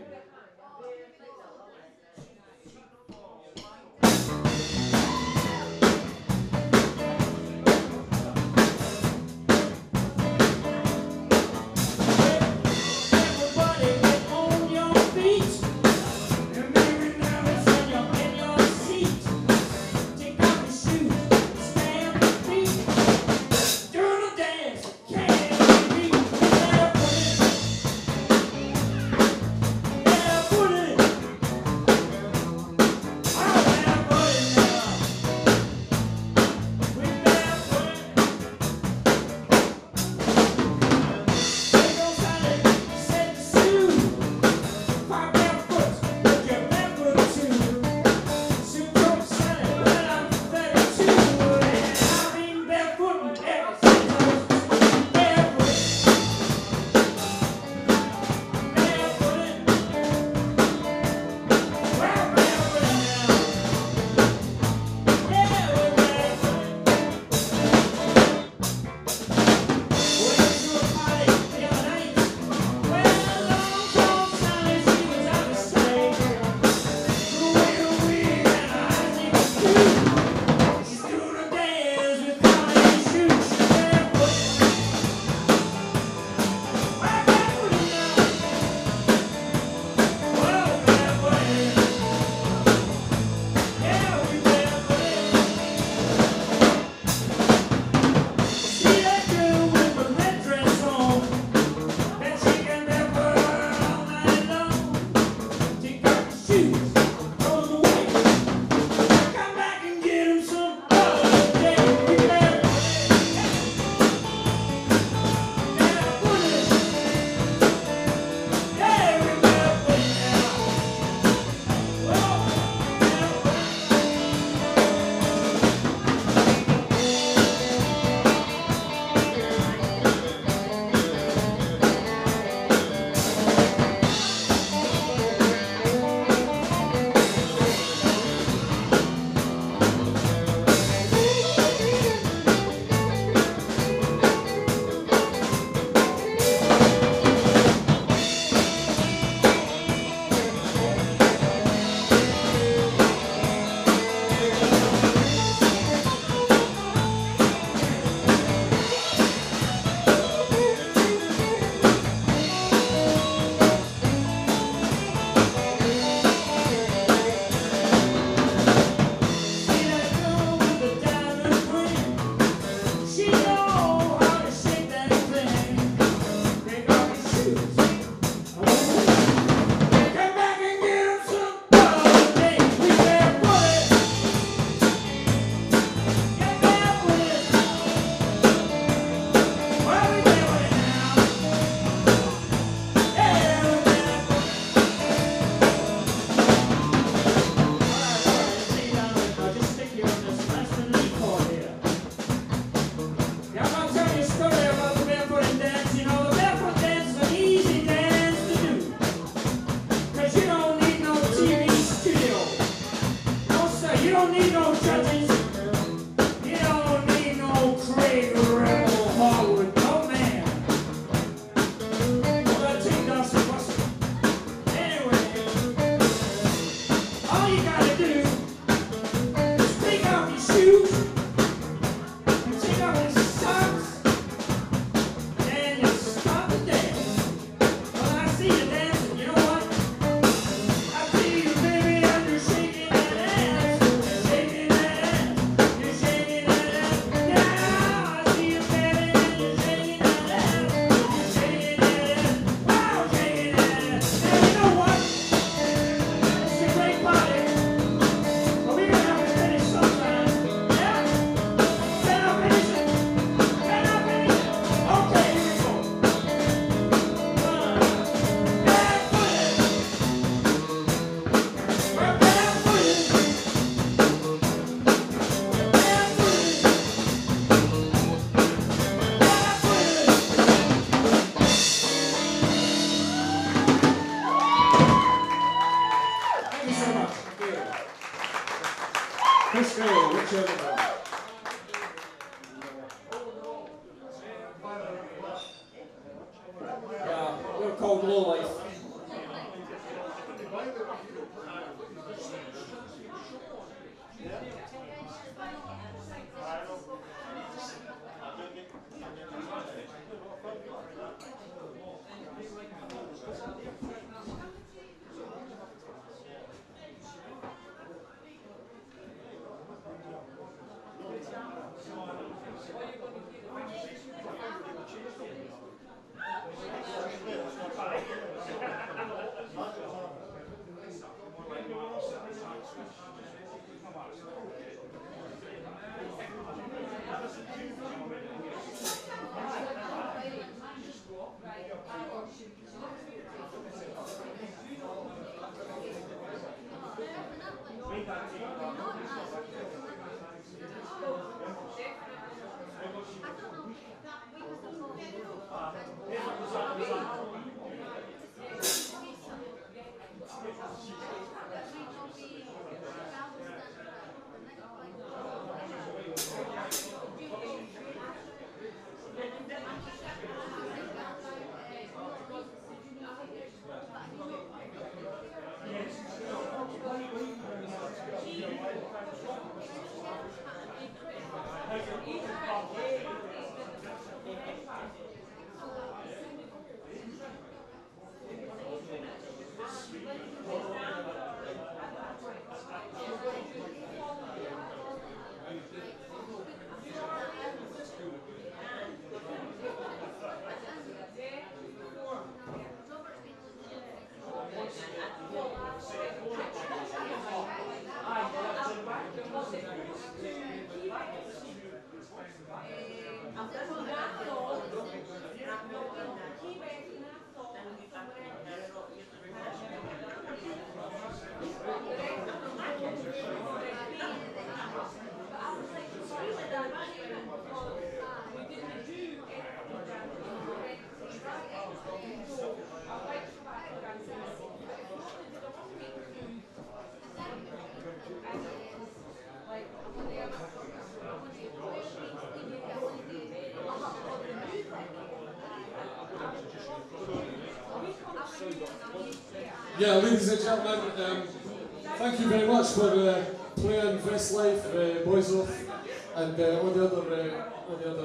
Yeah, ladies and gentlemen, um, thank you very much for uh, playing Vest Life, uh, Boys Off, and uh, all the other, uh, all the other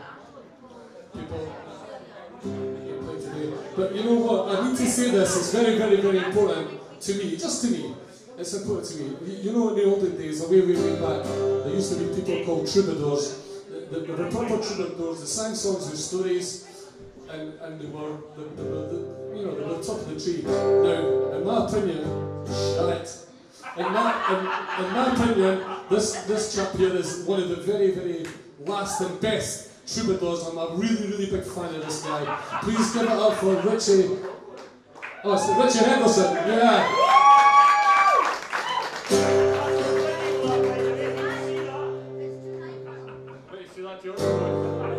uh, people who played today. But you know what? I need to say this. It's very, very, very important to me. Just to me, it's important to me. You, you know, in the olden days, way, way, way back, there used to be people called troubadours. The, the, the proper troubadours. They sang songs and stories. And, and they were, the, the, the, you know, they were the top of the tree. Now, in my opinion, shut it. In my, in, in my opinion, this, this chap here is one of the very, very last and best troubadours. I'm a really, really big fan of this guy. Please give it up for Richie. Oh, it's Richie Henderson. Yeah. Wait, feel like you're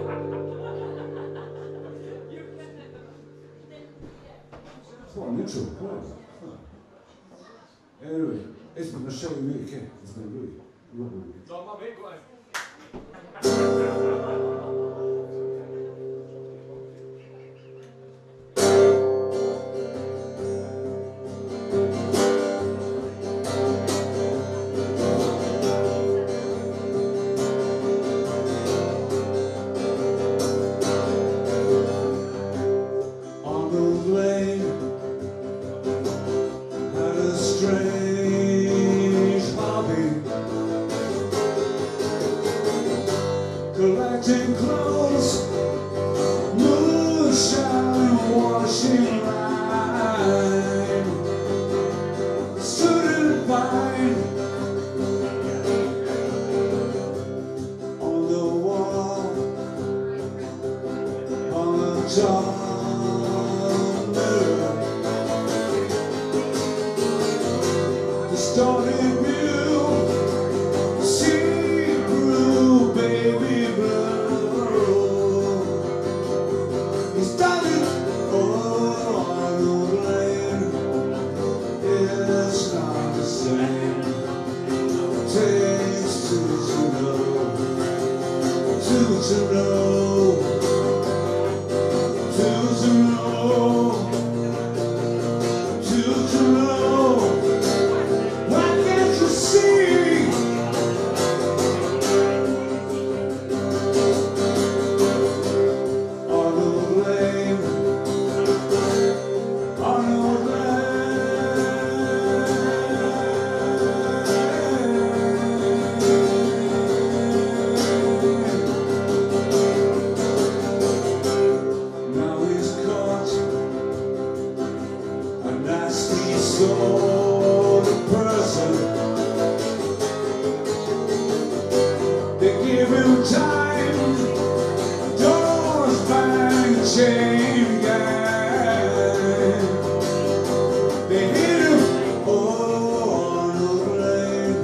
What an intro. Wow. Huh. Anyway, it's been a shitty week, eh? It's been a really rubber week. Don't my mate, go ahead. Collecting clothes, moonshine, washing line, stood in vine on the wall, on the top. The story view, see through, baby. To know, to, to know, to, to know, why can't you see? On the blame, on the blame. Sort of person, they give him time, doors bang, chain gang, they hit him, oh, on the blame,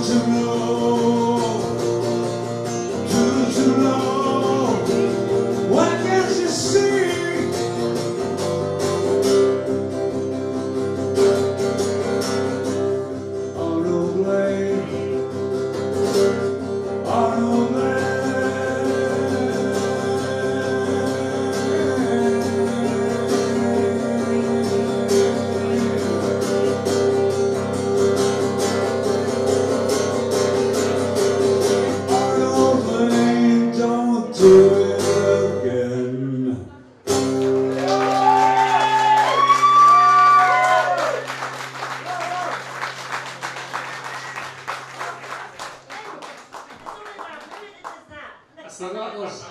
The Rattlers.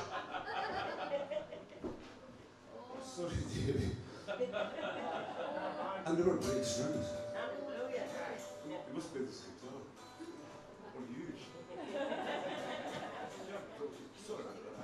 Sorry, Davey. I never played strings. You must play this guitar. Or huge. Sorry.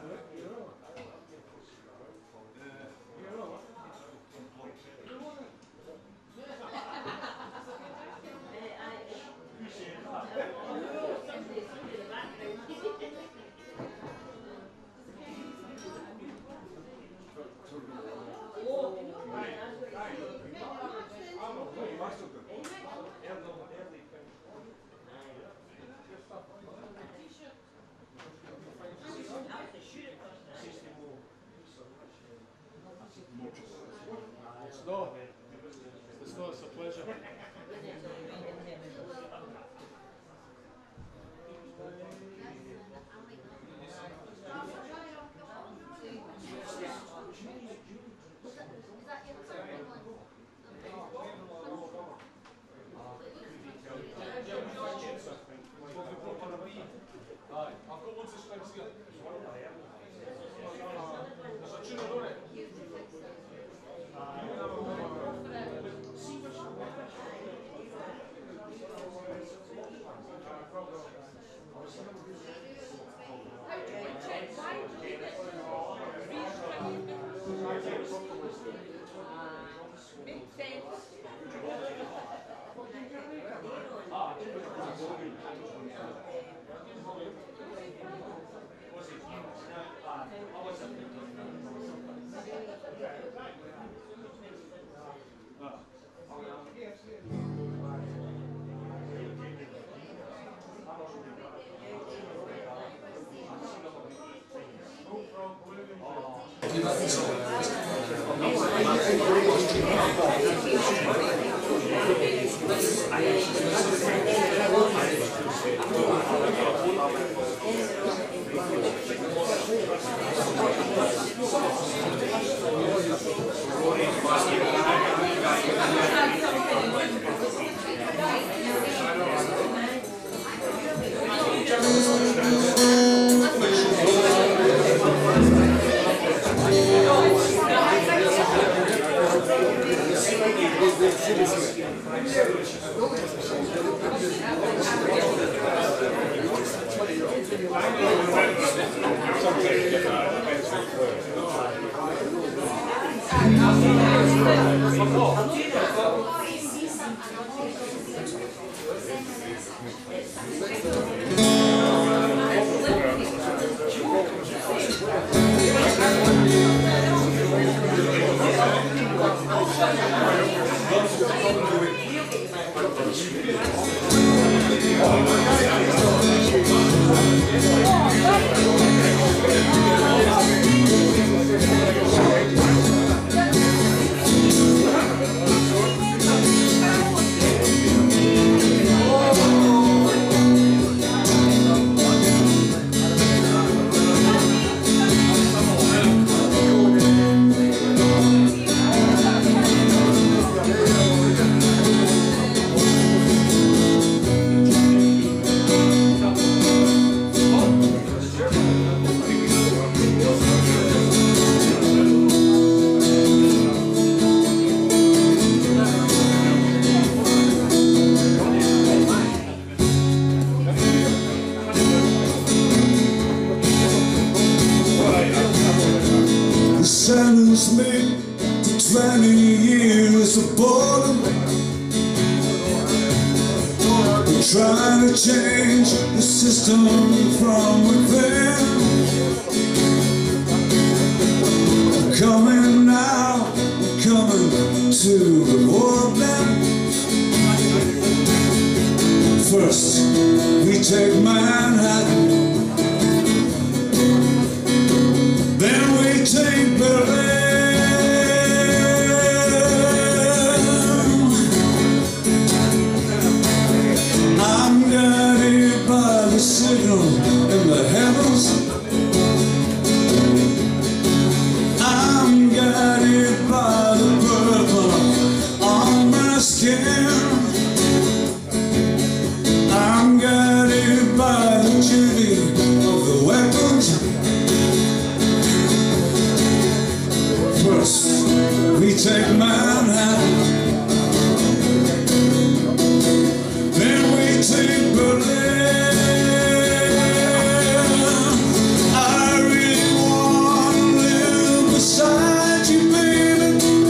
No, it's not, it's a pleasure. I've got loads of strings here. There's a tune on it. trying to change the system from within. Coming out, coming to the open. First, we take Manhattan, then we take Berlin. I'm guided by the signal in the heavens. I'm guided by the purple on my skin. I'm guided by the duty of the weapons. First, we take Manhattan, then we take Berlin. I really want to live beside you, baby.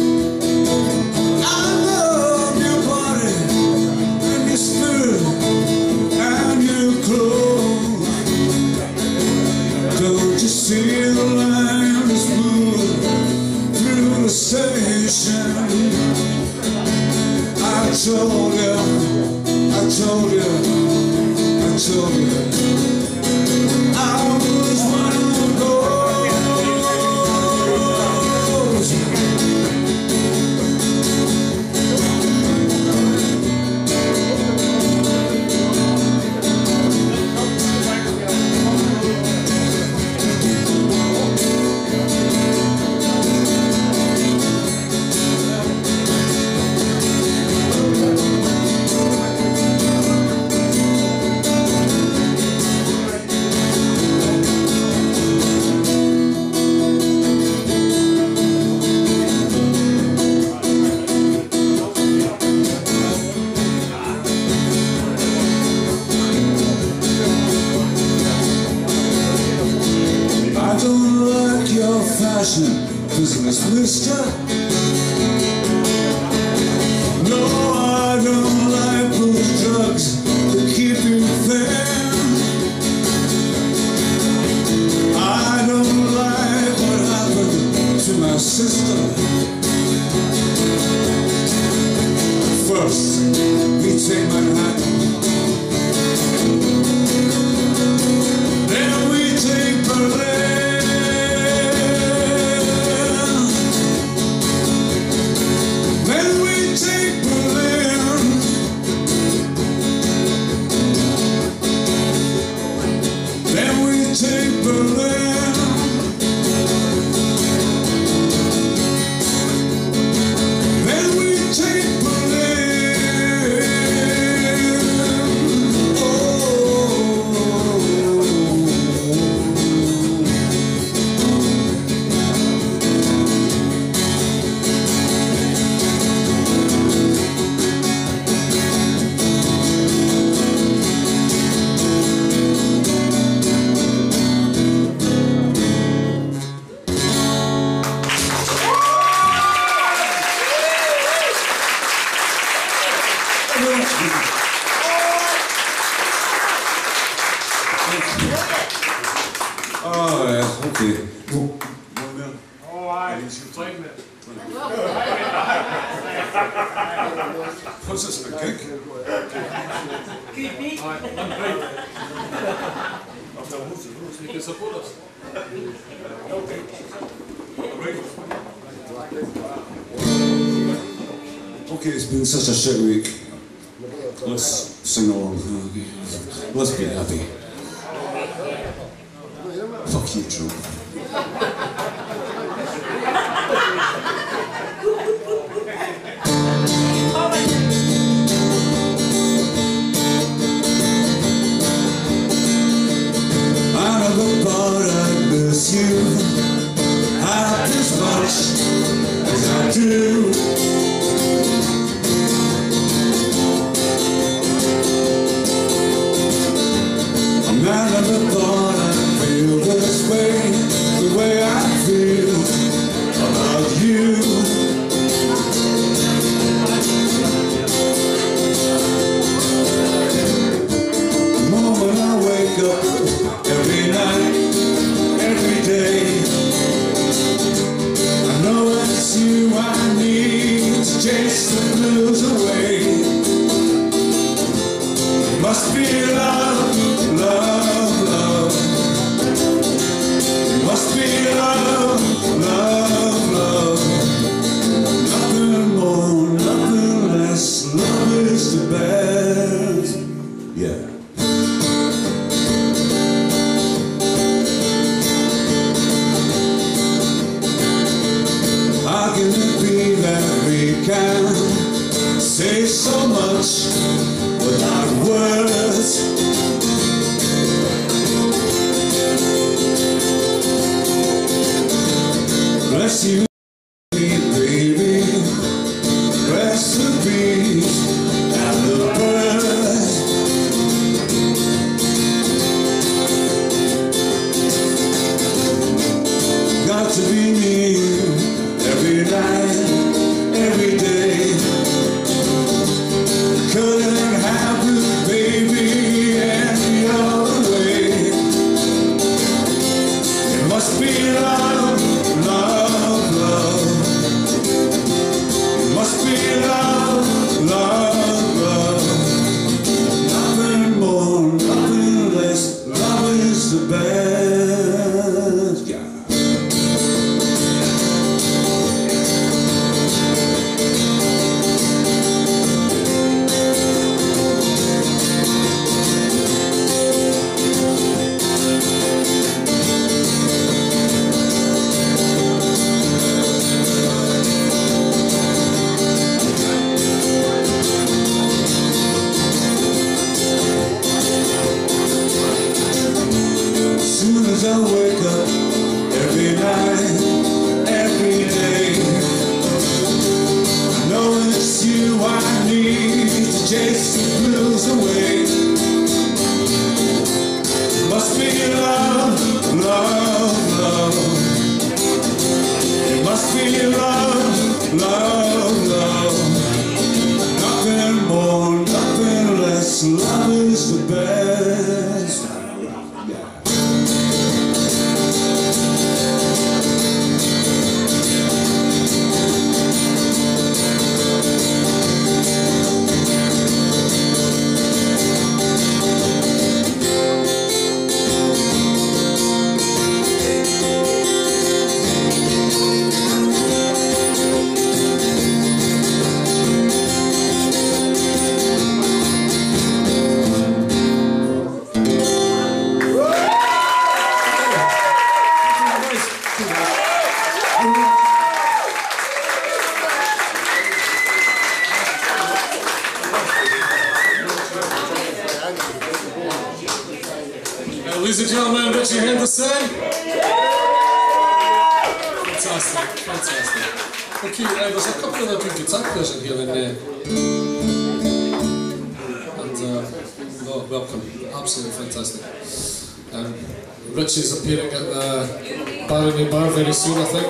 I love your body and your spirit and your clothes. Don't you see the line is moving through the station? I told you, I told you, I told you, I was one of those. I don't like your fashion business, mister. No, I don't like those drugs that keep you thin. I don't like what happened to my sister. First, we take Manhattan, then we take Berlin. Then we take Berlin. Then we take Berlin. Then we take Berlin. Oh. Oh, yeah, okay. One more. Oh, aye. Playing it. What's this, a gig? You can support us. Okay, it's been such a shit week. Let's sing along. Okay. Let's be happy. Fuck you, Trump. I never thought I'd miss you half as much as I do. I never thought I'd feel this way, the way I feel about you. must be love, love, love. It must be love, love, love. Nothing more, nothing less. Love is the best. Yeah. How can it be that we can say so much without words? Bless you, baby. Bless the bees and the birds. Got to be near every night, every day. Couldn't happen, baby, any other way. It must be love, love, love. It must be love, love, love. Nothing more, nothing less. Love is the best. Yeah. Soon as I wake up, every night, every day, I know it's you I need to chase the blues away. Must be love, love, love. It must be love, love, love. Nothing more, nothing less. Love is the best. Ladies and gentlemen, Richie Henderson. Fantastic, fantastic. Okay, uh, there's a couple of other good guitar players in here, and, uh, and uh, no, welcome, absolutely fantastic. Um, Richie's appearing at the Barony Bar very soon, I think.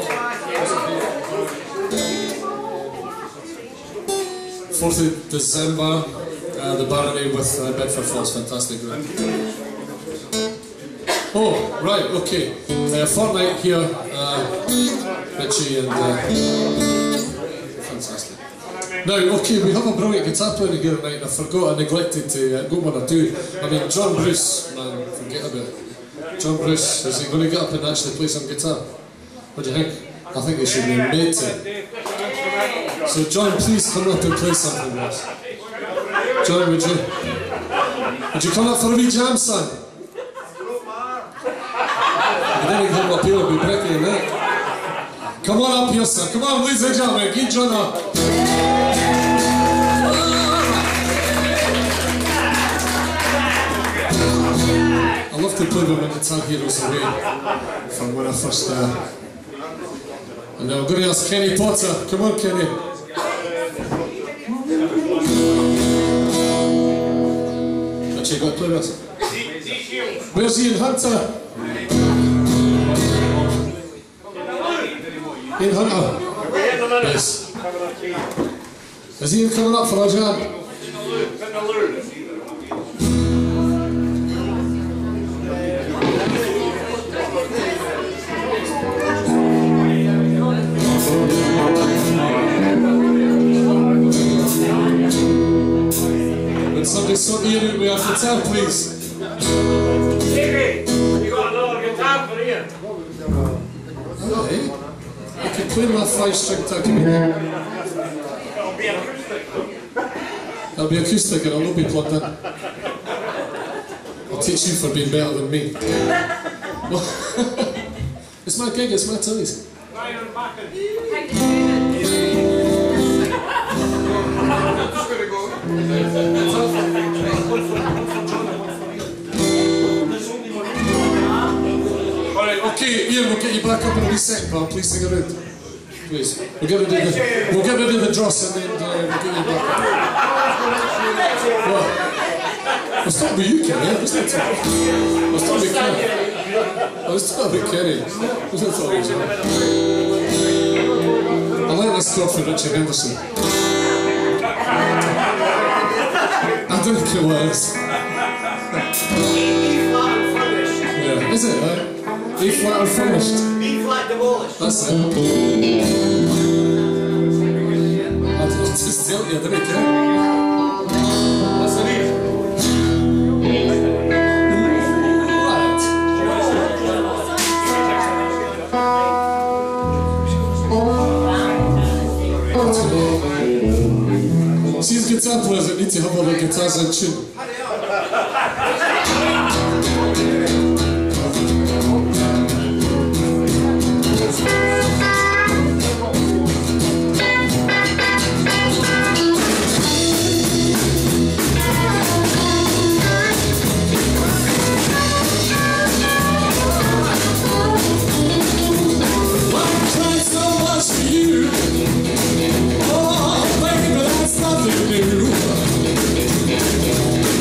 fourth of December, uh, the Barony with uh, Bedford Falls, fantastic group. Oh, right, okay. Uh, fortnight here, uh, Richie and... Uh, fantastic. Now, okay, we have a brilliant guitar player here tonight, and I forgot, I neglected to uh, go one or two. I mean, John Bruce, man, forget about it. John Bruce, is he going to get up and actually play some guitar? What do you think? I think he should be made to. So, John, please come up and play something with us. John, would you? Would you come up for a wee jam, son? And then he come up here and be breaking your neck. Come on up here, sir. Come on, ladies and gentlemen, get John up. I love to play with my Guitar Heroes away from when I first... Uh, and now I'm going to ask Kenny Potter. Come on, Kenny. What you got to play with us? Where's Ian Hunter? Ian Hunter? Yes. Is Ian coming up for a jam? When somebody sort Ian with a guitar, please. Davey, you got another guitar for Ian? Alright. I can play my five-string tucky. It'll be acoustic. It'll be acoustic and I'll not be plugged in. I'll teach you for being better than me. It's my gig, it's my titties. Ryan back in. Alright, okay, Ian, we'll get you back up in a wee second, pal. Please sing around. Please. We'll get rid of the, we'll get rid of the dross and then uh, we'll get you back up. What? I'll start with you, Kenny. Let's not talk. I'll start with Kenny. I'll start with Kenny. Let's not talk about I like this club for Richie Henderson. I don't know what it is. Yeah, is it, right? E flat unfinished. B flat demolished. That's it. I'll just tell you, I didn't care. That's it. See, as guitar players that need to have all their guitars in tune. Oh, baby, that's nothing new.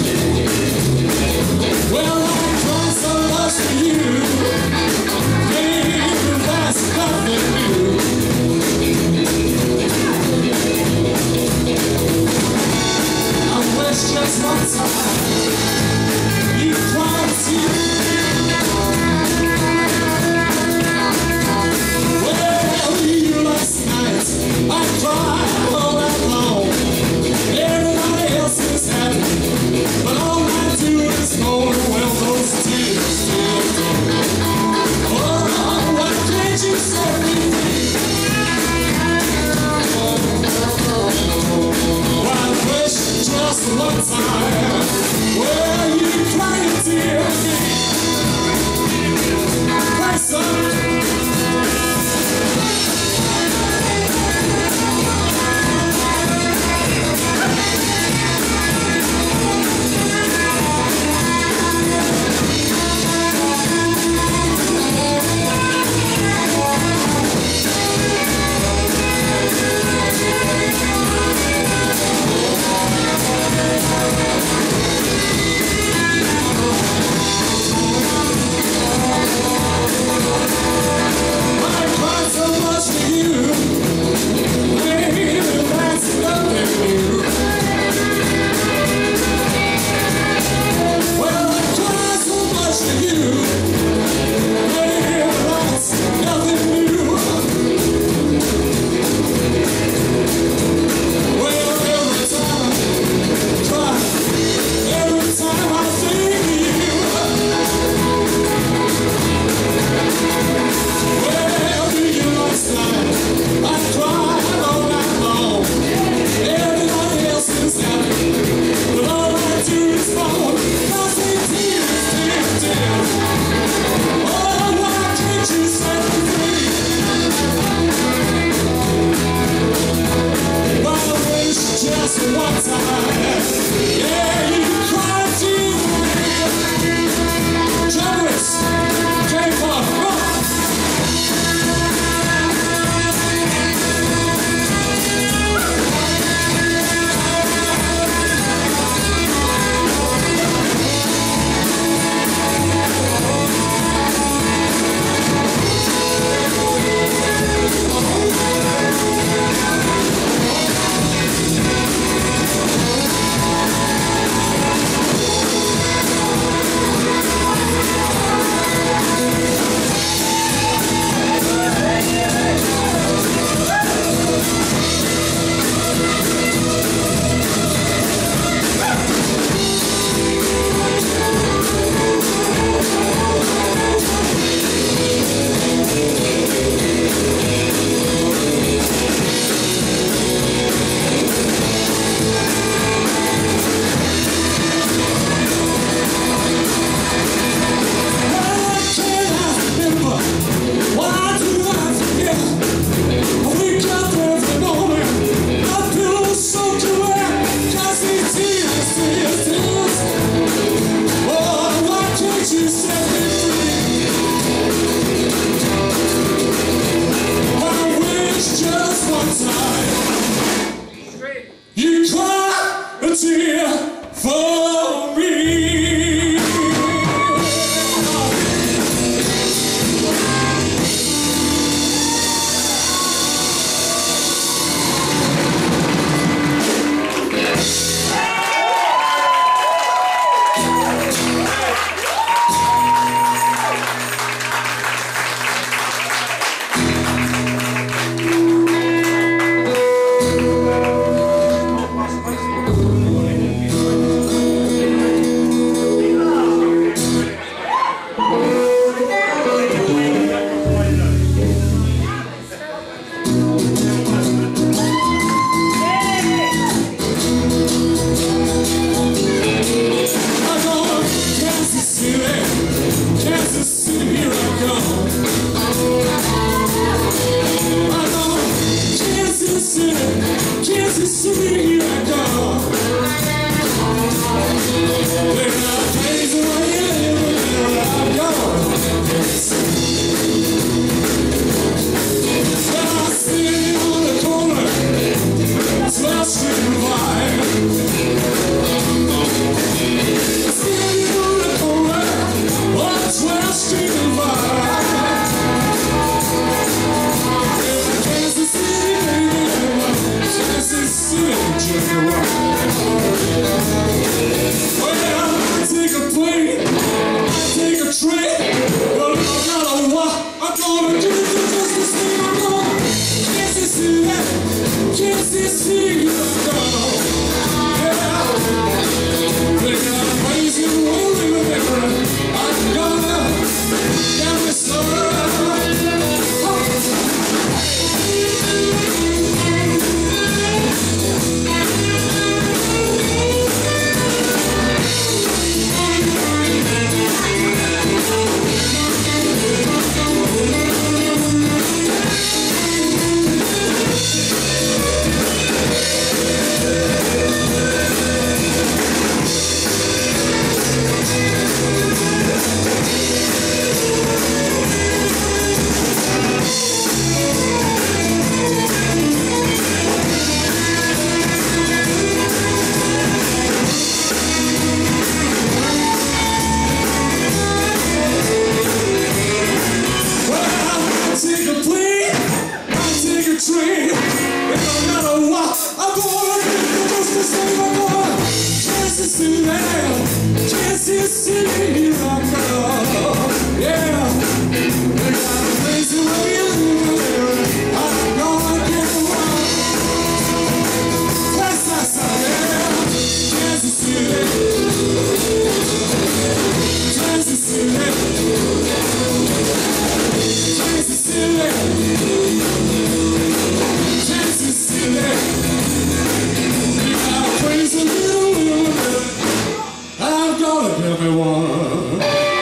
everyone.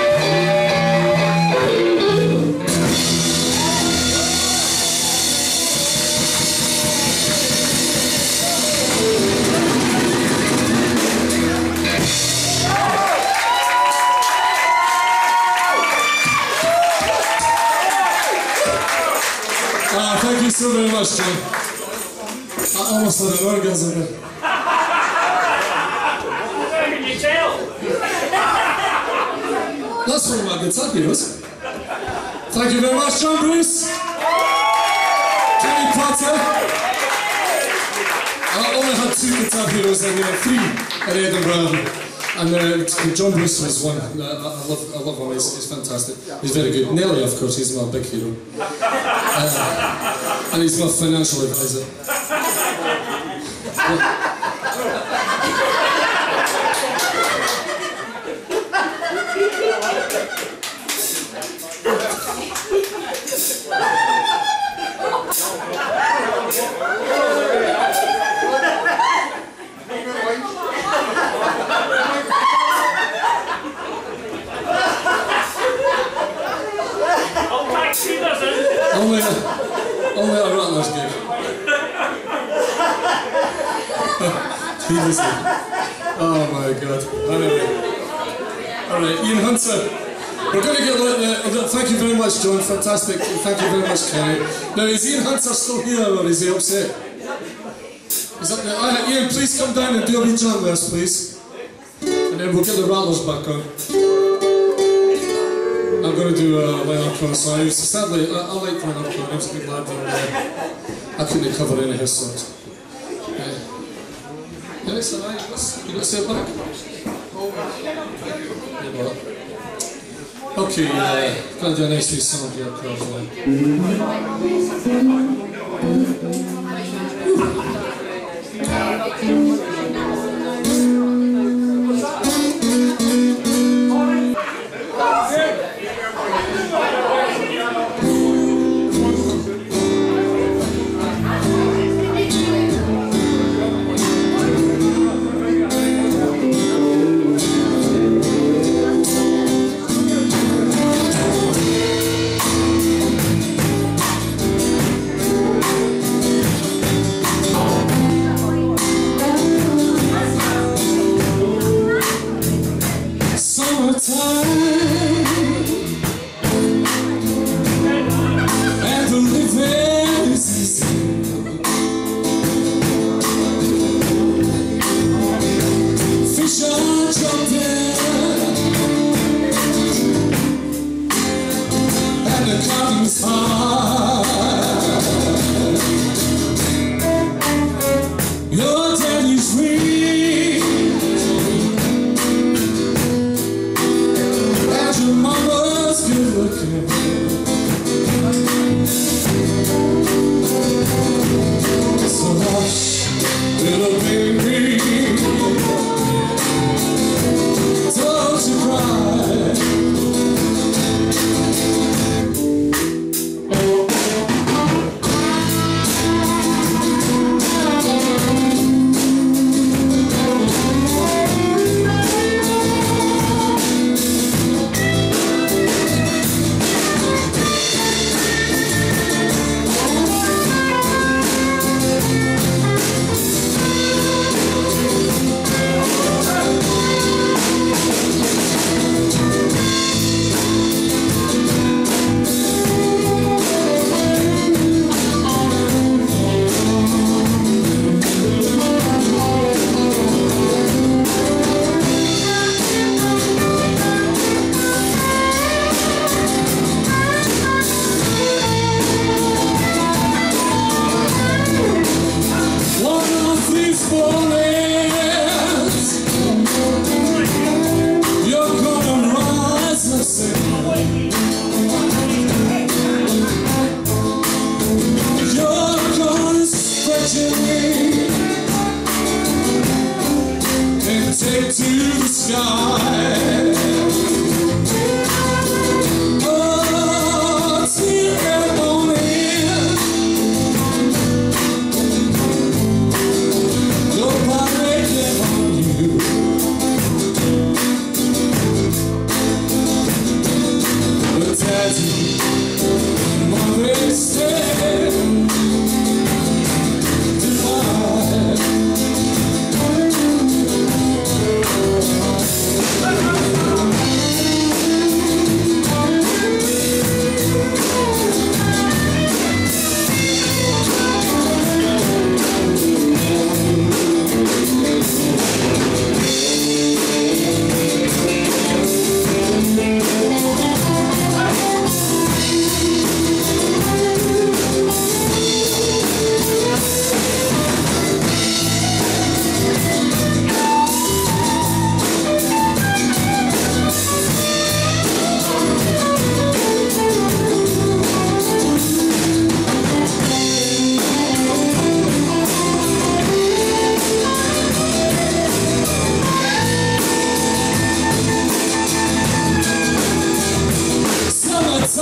Uh, thank you so very much, John. I almost had an orgasm there. How can you tell? That's one of my guitar heroes. Thank you very much, John Bruce. Kenny Potter. I only had two guitar heroes and uh, three in Edinburgh. And uh, John Bruce was one. Uh, I, I love, I love him. He's, he's fantastic. He's very good. Nelly, of course, he's my big hero. Uh, and he's my financial advisor. Only a, only a Rattlers gig. Jesus. Oh my God. Anyway. Alright, Ian Hunter. We're going to get like the, thank you very much, John. Fantastic. Thank you very much, Kenny. Now, is Ian Hunter still here or is he upset? Is that the, uh, Ian, please come down and do a wee jam with us, please. And then we'll get the Rattlers back on. I'm going to do a Leonard Cohen song. Sadly, I, I like Leonard Cohen. I was a good lad and uh, I couldn't cover any of his songs. Uh, yeah, it's alright. You got to say it back? Okay, uh, going to do a nice wee song here, probably.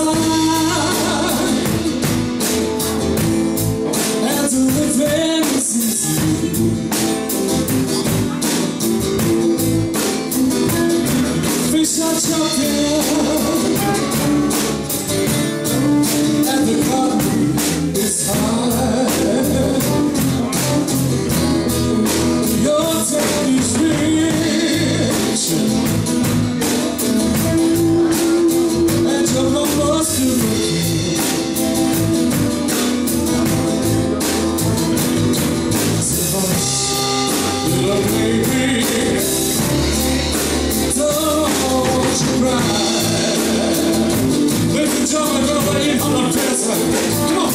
and to live very sincerely. Fish are choking and the cotton is high. Your time is rich and your numbers too. So hush, little baby, don't you cry. Ladies and gentlemen, we're going to eight hundred dance like this. Come on.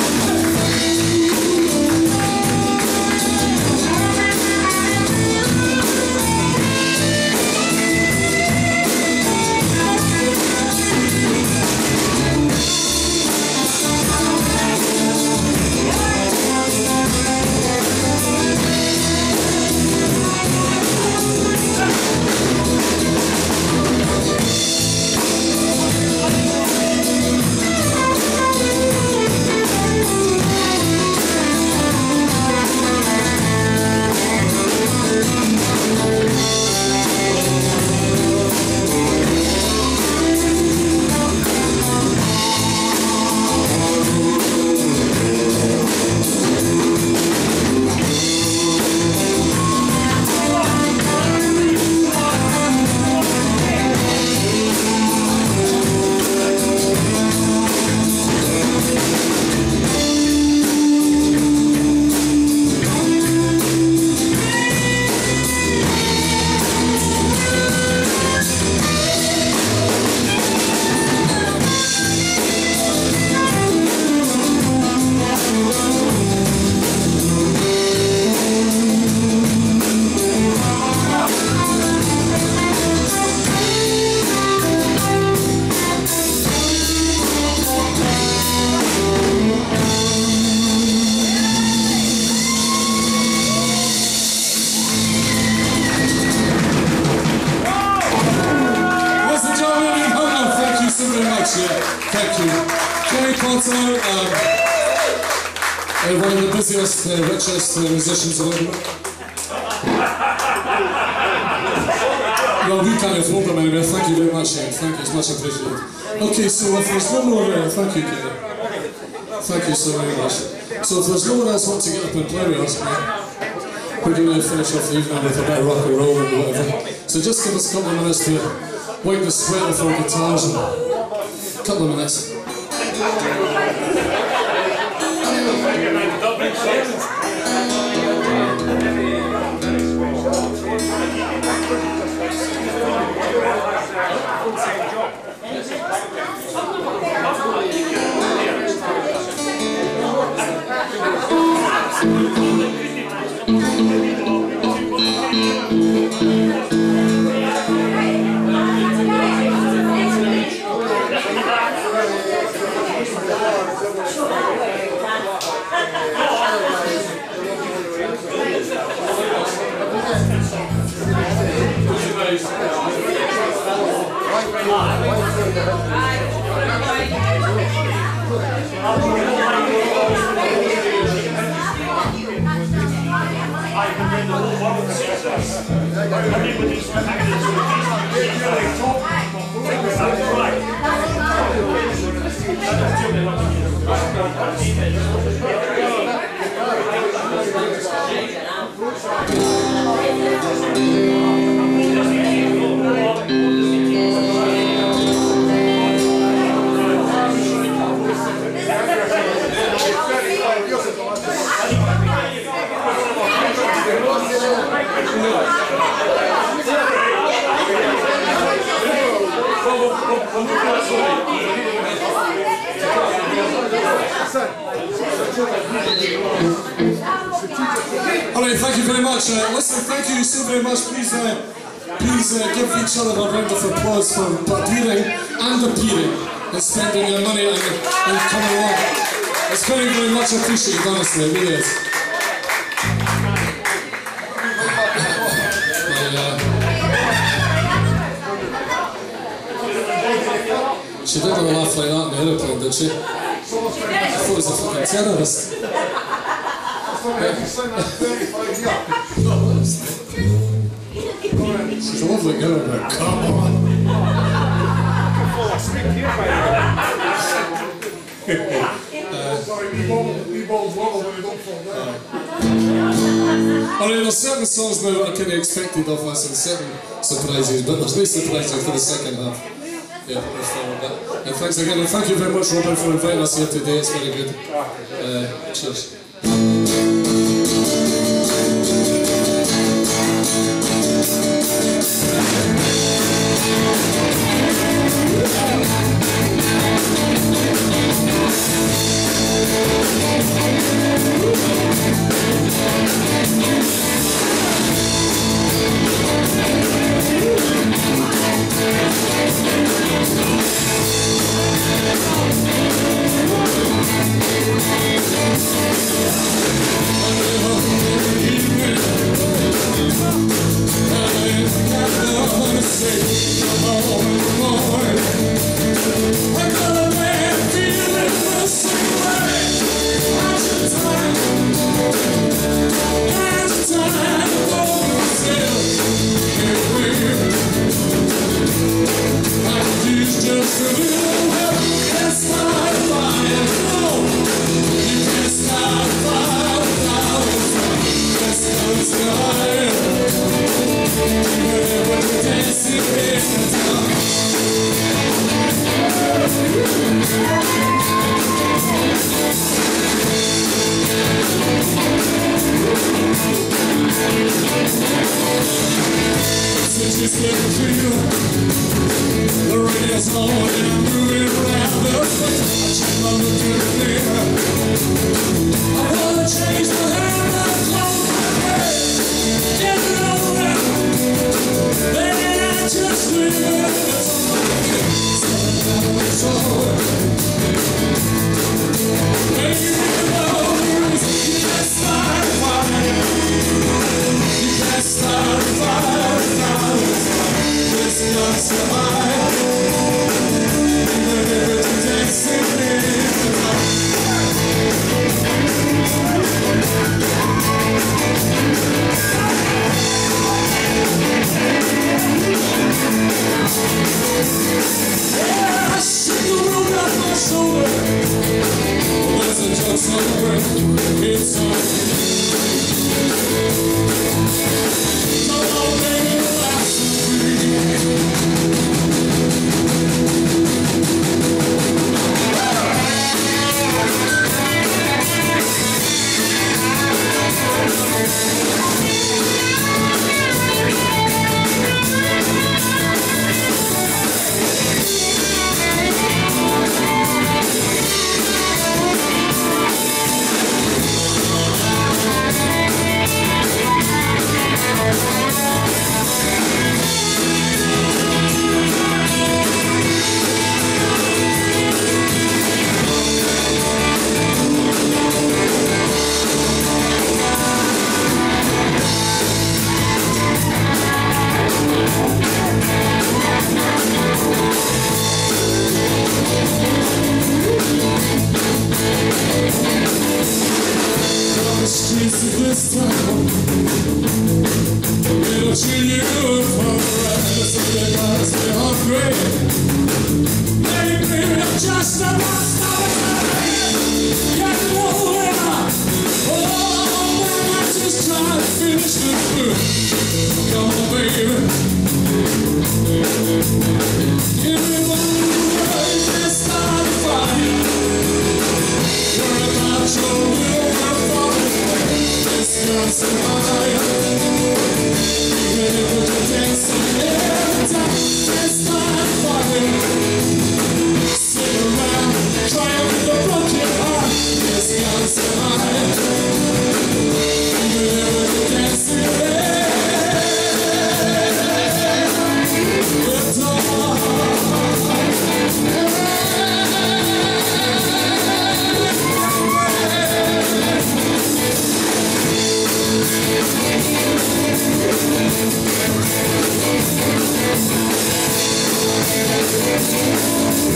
One of the busiest, uh, richest uh, musicians in Edinburgh. Well, we can't afford them anyway. Thank you very much, Ian. Thank you, it's much appreciated. Okay, so if there's no more, uh, thank you, Kenny. Thank you so very much. So if there's no one else want to get up and play with us, uh, we're going to finish off the evening with a bit of rock and roll and whatever. So just give us a couple of minutes to wipe the sweat off our guitars and a couple of minutes. Alright, thank you very much. Uh, listen, thank you so very much. Please, uh, please uh, give each other a round of applause for appearing and appearing and spending your money and, and coming along. It's very, very much appreciated, honestly, it really is. She didn't laugh like that in the aeroplane, did she? I thought it was a fucking terrorist. She's a lovely girl, but come on. Sorry, we ball, we balls wobble when we don't fall down. Alright, there's certain songs now that I kind of expected of us and certain surprises, but there's no surprises for the second half. Yeah, we'll follow that. And thanks again, and thank you very much, Robin, for inviting us here today. It's very good. Uh, cheers.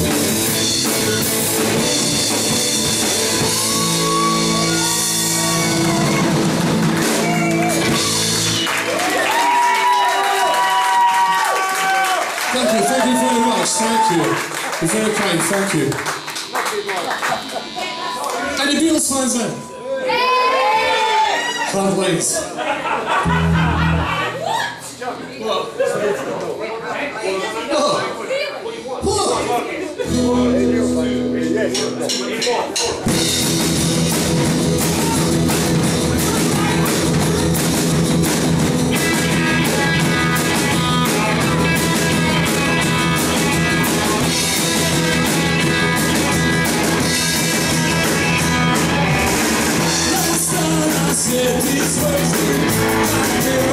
Thank you, thank you very much, thank you. You're very kind, thank you. Any Beatles fans in? Can't wait. What? What? These words I know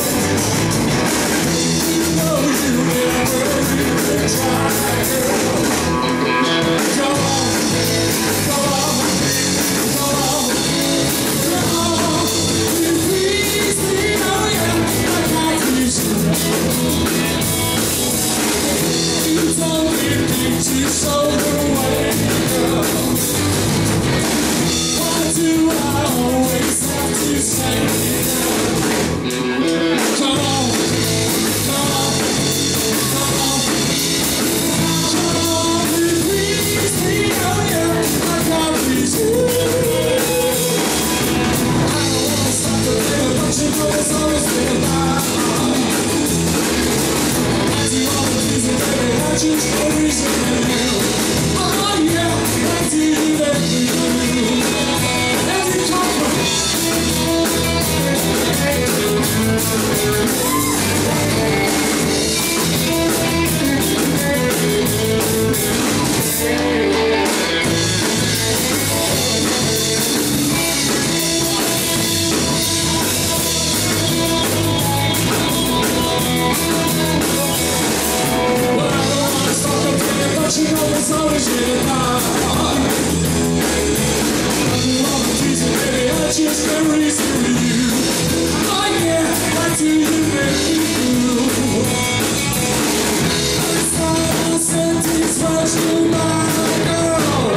you never even try. Go on, go on, go on, go on. You please me, oh yeah, like I used to. You don't need me to show the way, girl. Why do I always have to say come on, come on, come on, come on, please me, oh yeah, I gotta please you. I don't wanna stop the thing, but you know it's always been about. I do all the things that baby, I choose no reason for you. Oh yeah, I do everything for you. Every time you know it's always been hard. All the reason, baby, I just can't reason with you. Oh yeah, what do you make me do? It's not a sentence, but you my girl.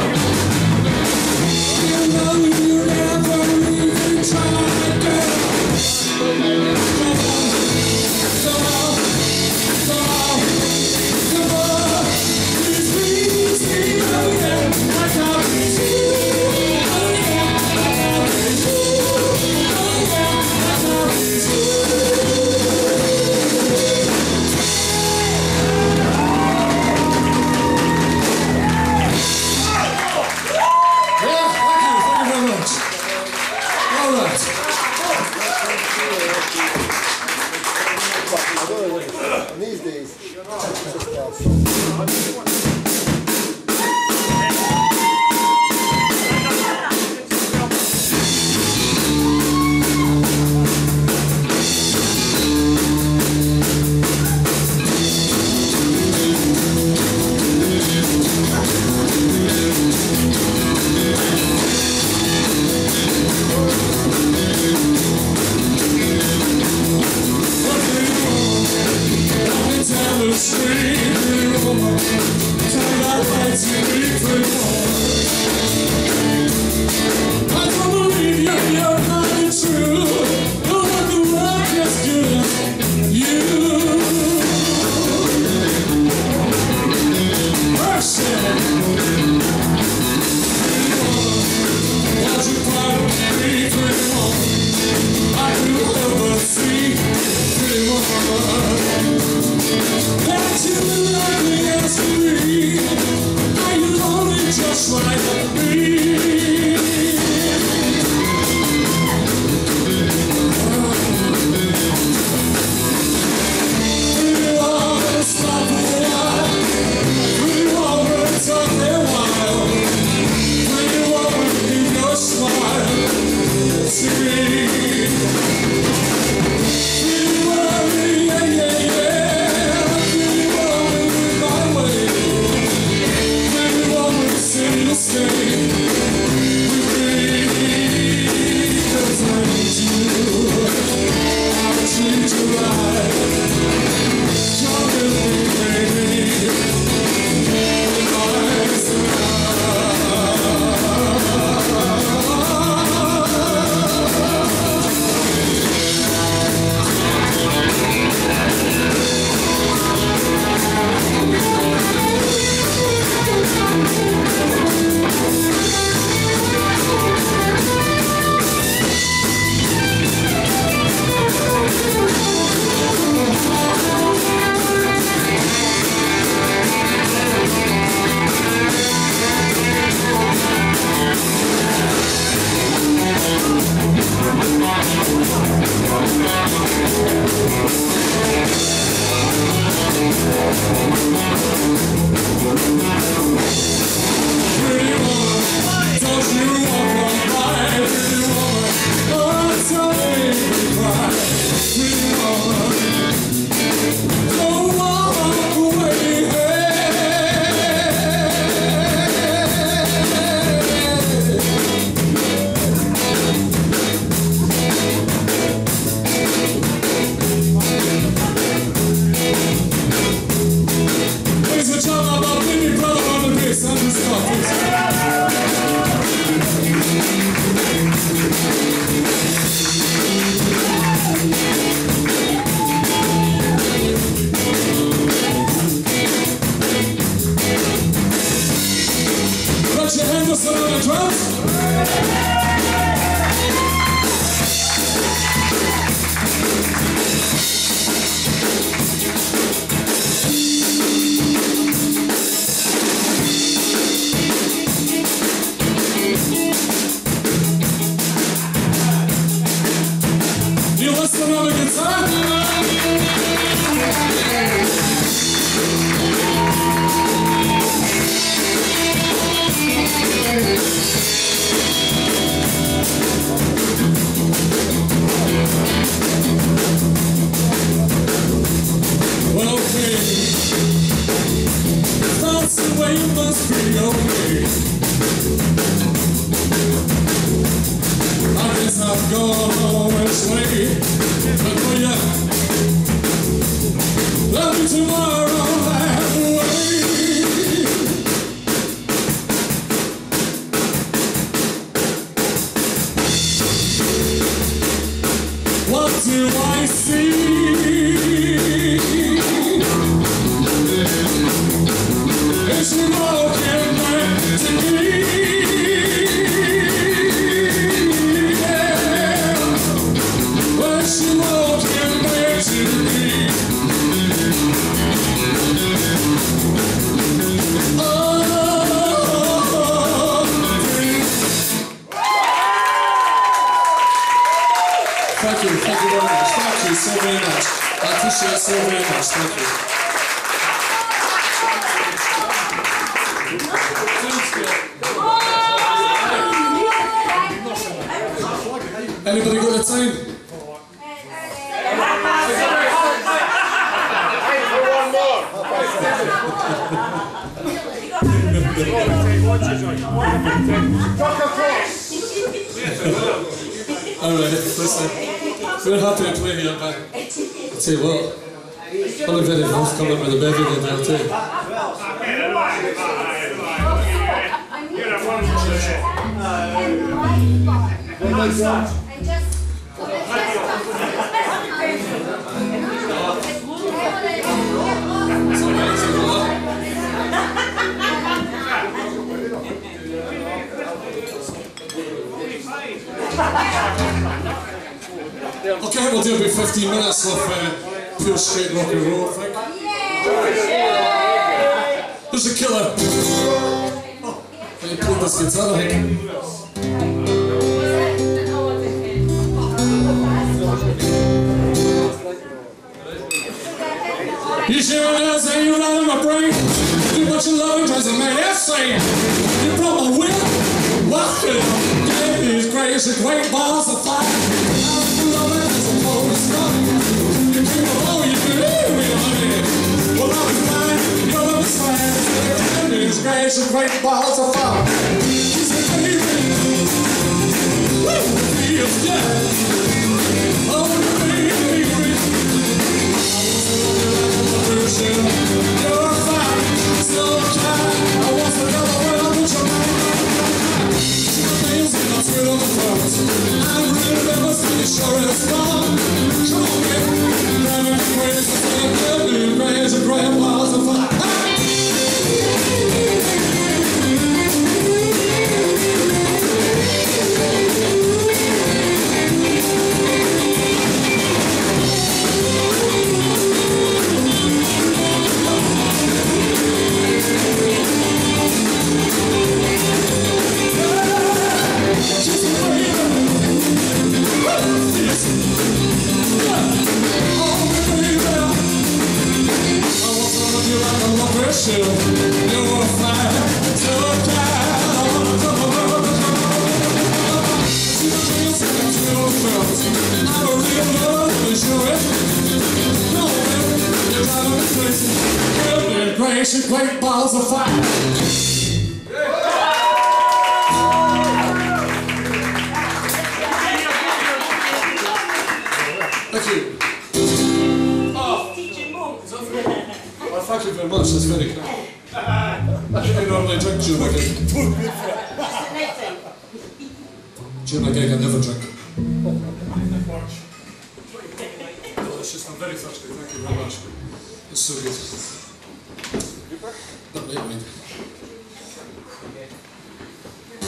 You know you never even tried, girl. Come on, come on, come on, come on. These days. Just like me. Nelson on the drums. You listen on the guitar. Well, okay, if that's the way you must be, okay. I guess I've gone home this way, but for you, love you tomorrow halfway. What do I see? It's you walking back to me. She walking back to me. Oh, thank you, thank you very much. Thank you so very much. I appreciate it so very much. Thank you. Anybody got the time? Alright, listen, we're happy to play here, but I'll tell you what, I'm not very forthcoming with the bevy there, I'll tell you. Okay, we'll do about fifteen minutes of uh, pure straight rock and roll, I think. There's a killer. Oh, I played this guitar, I think. You sure as I ain't out of my brain. Too much love tries to make that same. You brought my will, walked it. Gave these grace and great balls of fire. I'm loving as a post you came along, you believe me, honey. Well, I was fine, your love is fine. Gave these grace and great balls of fire. She said, baby, woo, feels good. Oh, baby, you're fine, so kind. I want to know where I'm trying. She remains in my sweet on the front. I'm really never seen sure it's fun. Come on, baby, never be crazy. Never be crazy, grandma's a fire. You're a fire, so kind. I wanna come around and come around. See the dreams and the thrills felt. I don't really love to show it. No, baby, you're driving me crazy. Good, gracious, great balls of fire. Thank you. Oh, well, thank you very much. That's very kind. I don't normally drink during a gig. During a gig, I never drink. Oh, it's just, I'm very thirsty. Thank you very much. It's so good. Not late, mate.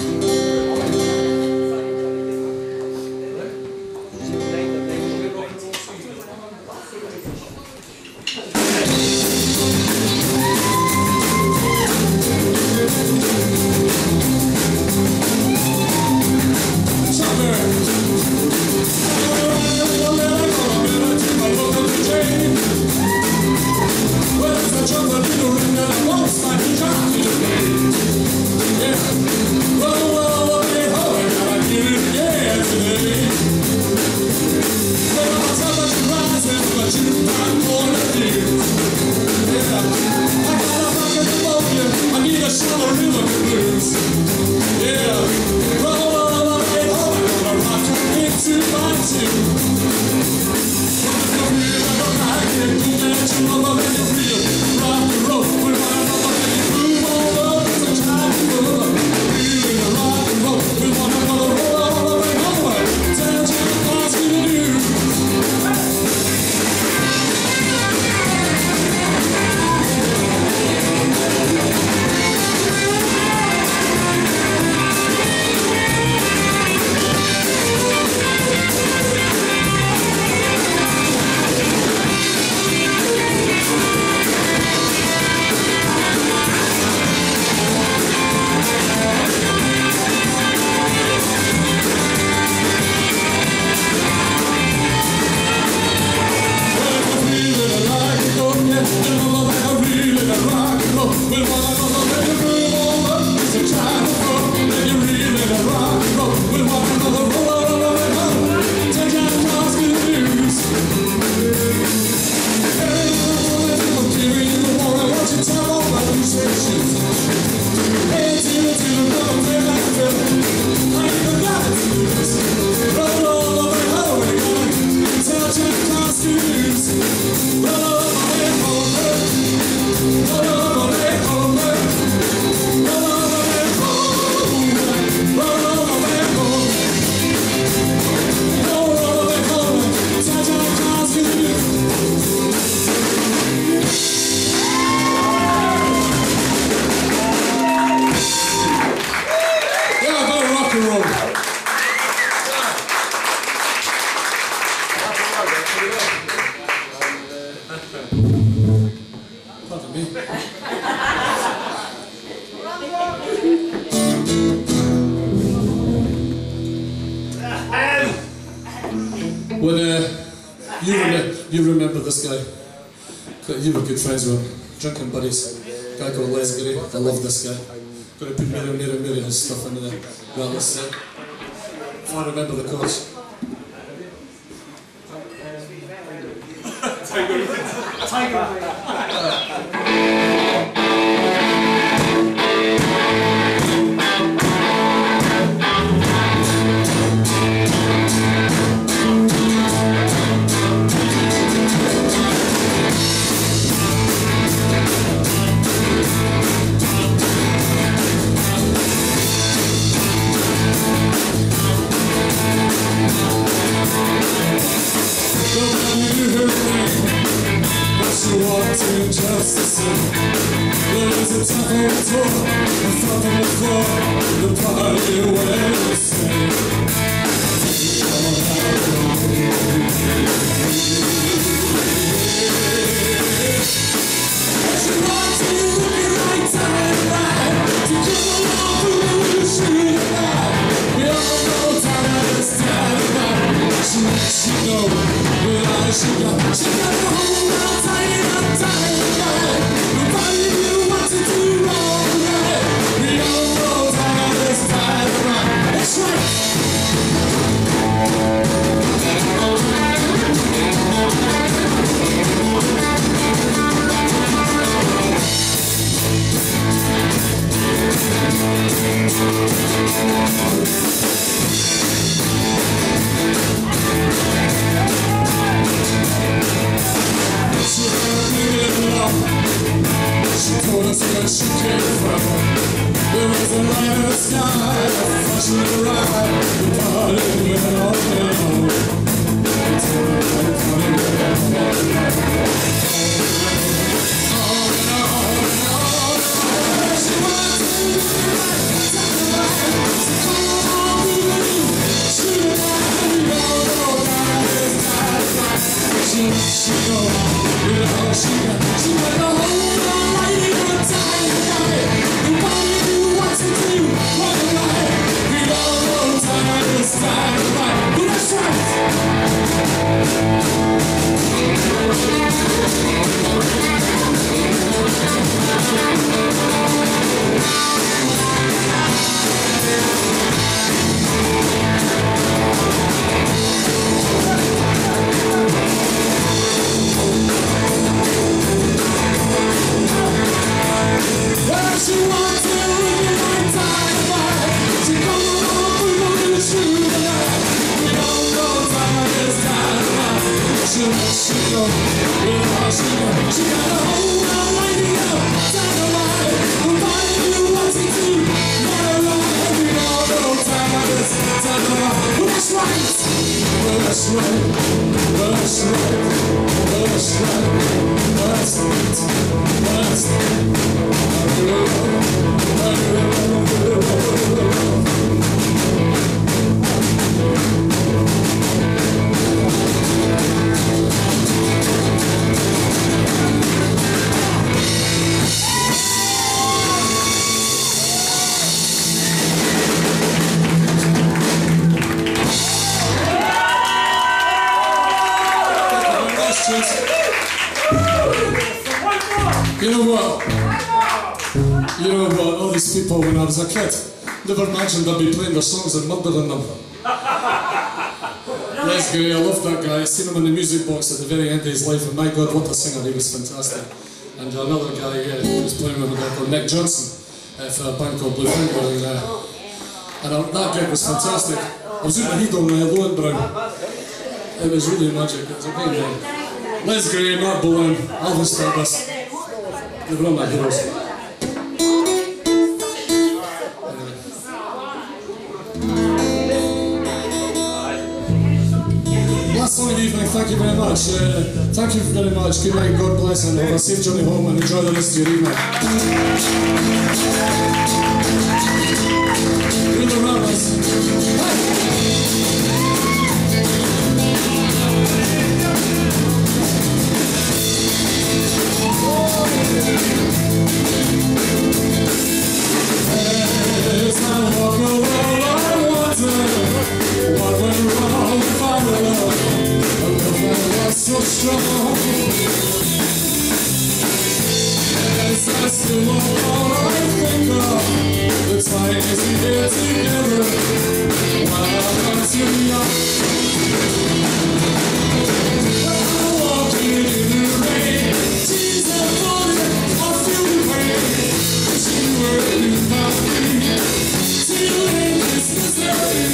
When uh, you, rem you remember this guy, you were good friends with him, drinking buddies, a guy called Lesgary. I love this guy. Going to put Mary, Mary, Mary his stuff into the Rattlers set. I remember the chorus. Tiger. Tiger. Just the same. There's a time for the front of the floor, the party where we stay. She wants to look at right time and right to come along for the revolution tonight. We all know time is time tonight. She makes you know without she got she got the whole world tight up tight. Nobody knew what to do wrong, right? We all know time is time tonight. That's right. She told us where she came from. There was a light in the sky, a flash in the ride. The party went all down. It's all about coming back. On and on and on. She wants to look like time. So come on, baby. Shoot it out. We all know that it's time. She, she goes, you know she got, she got the whole time, right? That's right. what? You know what? All these people, when I was a kid, never imagined I'd be playing their songs and murdering them. Les Gray, I love that guy. I seen him in the music box at the very end of his life, and my God, what a singer! He was fantastic. And another guy uh, who was playing with a guy called Nick Johnson uh, for a band called Blue Finger, and, uh, and uh, that gig was fantastic. I was out the heat on uh, Lowen Brown. It was really magic. It was a great day. Les Gray, Mark Bolan, Alvin Stardust. They were all my heroes. Last song of the evening, thank you very much. Uh, thank you very much. Good night, God bless, and have a safe journey home and enjoy the rest of your evening. We're the Rattlers. As I walk alone, I wonder what went wrong with our love. A love that was so strong. As I still walk on, I think of the times we get together while I was too young. I'm walking in the rain, tears are falling, I feel the pain. Wish you were in my feet, till in this misery.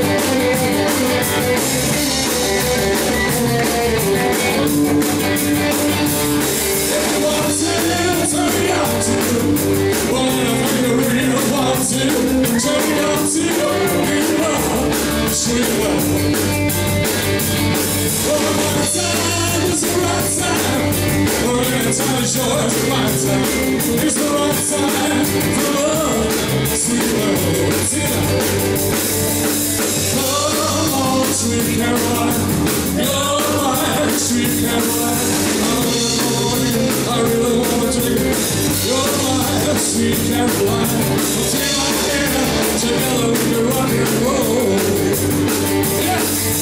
Thank you. time is yours, my time. It's the right time for love. Sweet love, sing it. Come on, sweet Caroline. You're my sweet Caroline. I really want to drink. You're my sweet Caroline. Take my hand, together we can rock and roll. Yeah.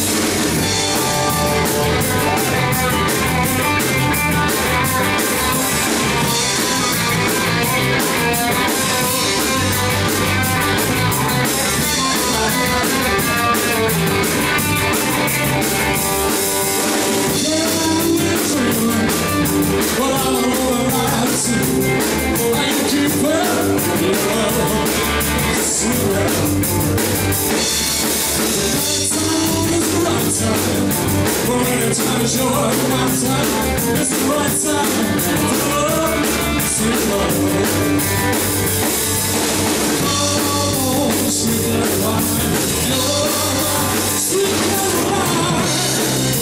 Well, I don't know what I see. I can keep it, you know, see that. Time is the right time. For any time is your right time. It's the right time for love, sweet love. Oh, sweet Caroline, you're my sweet Caroline.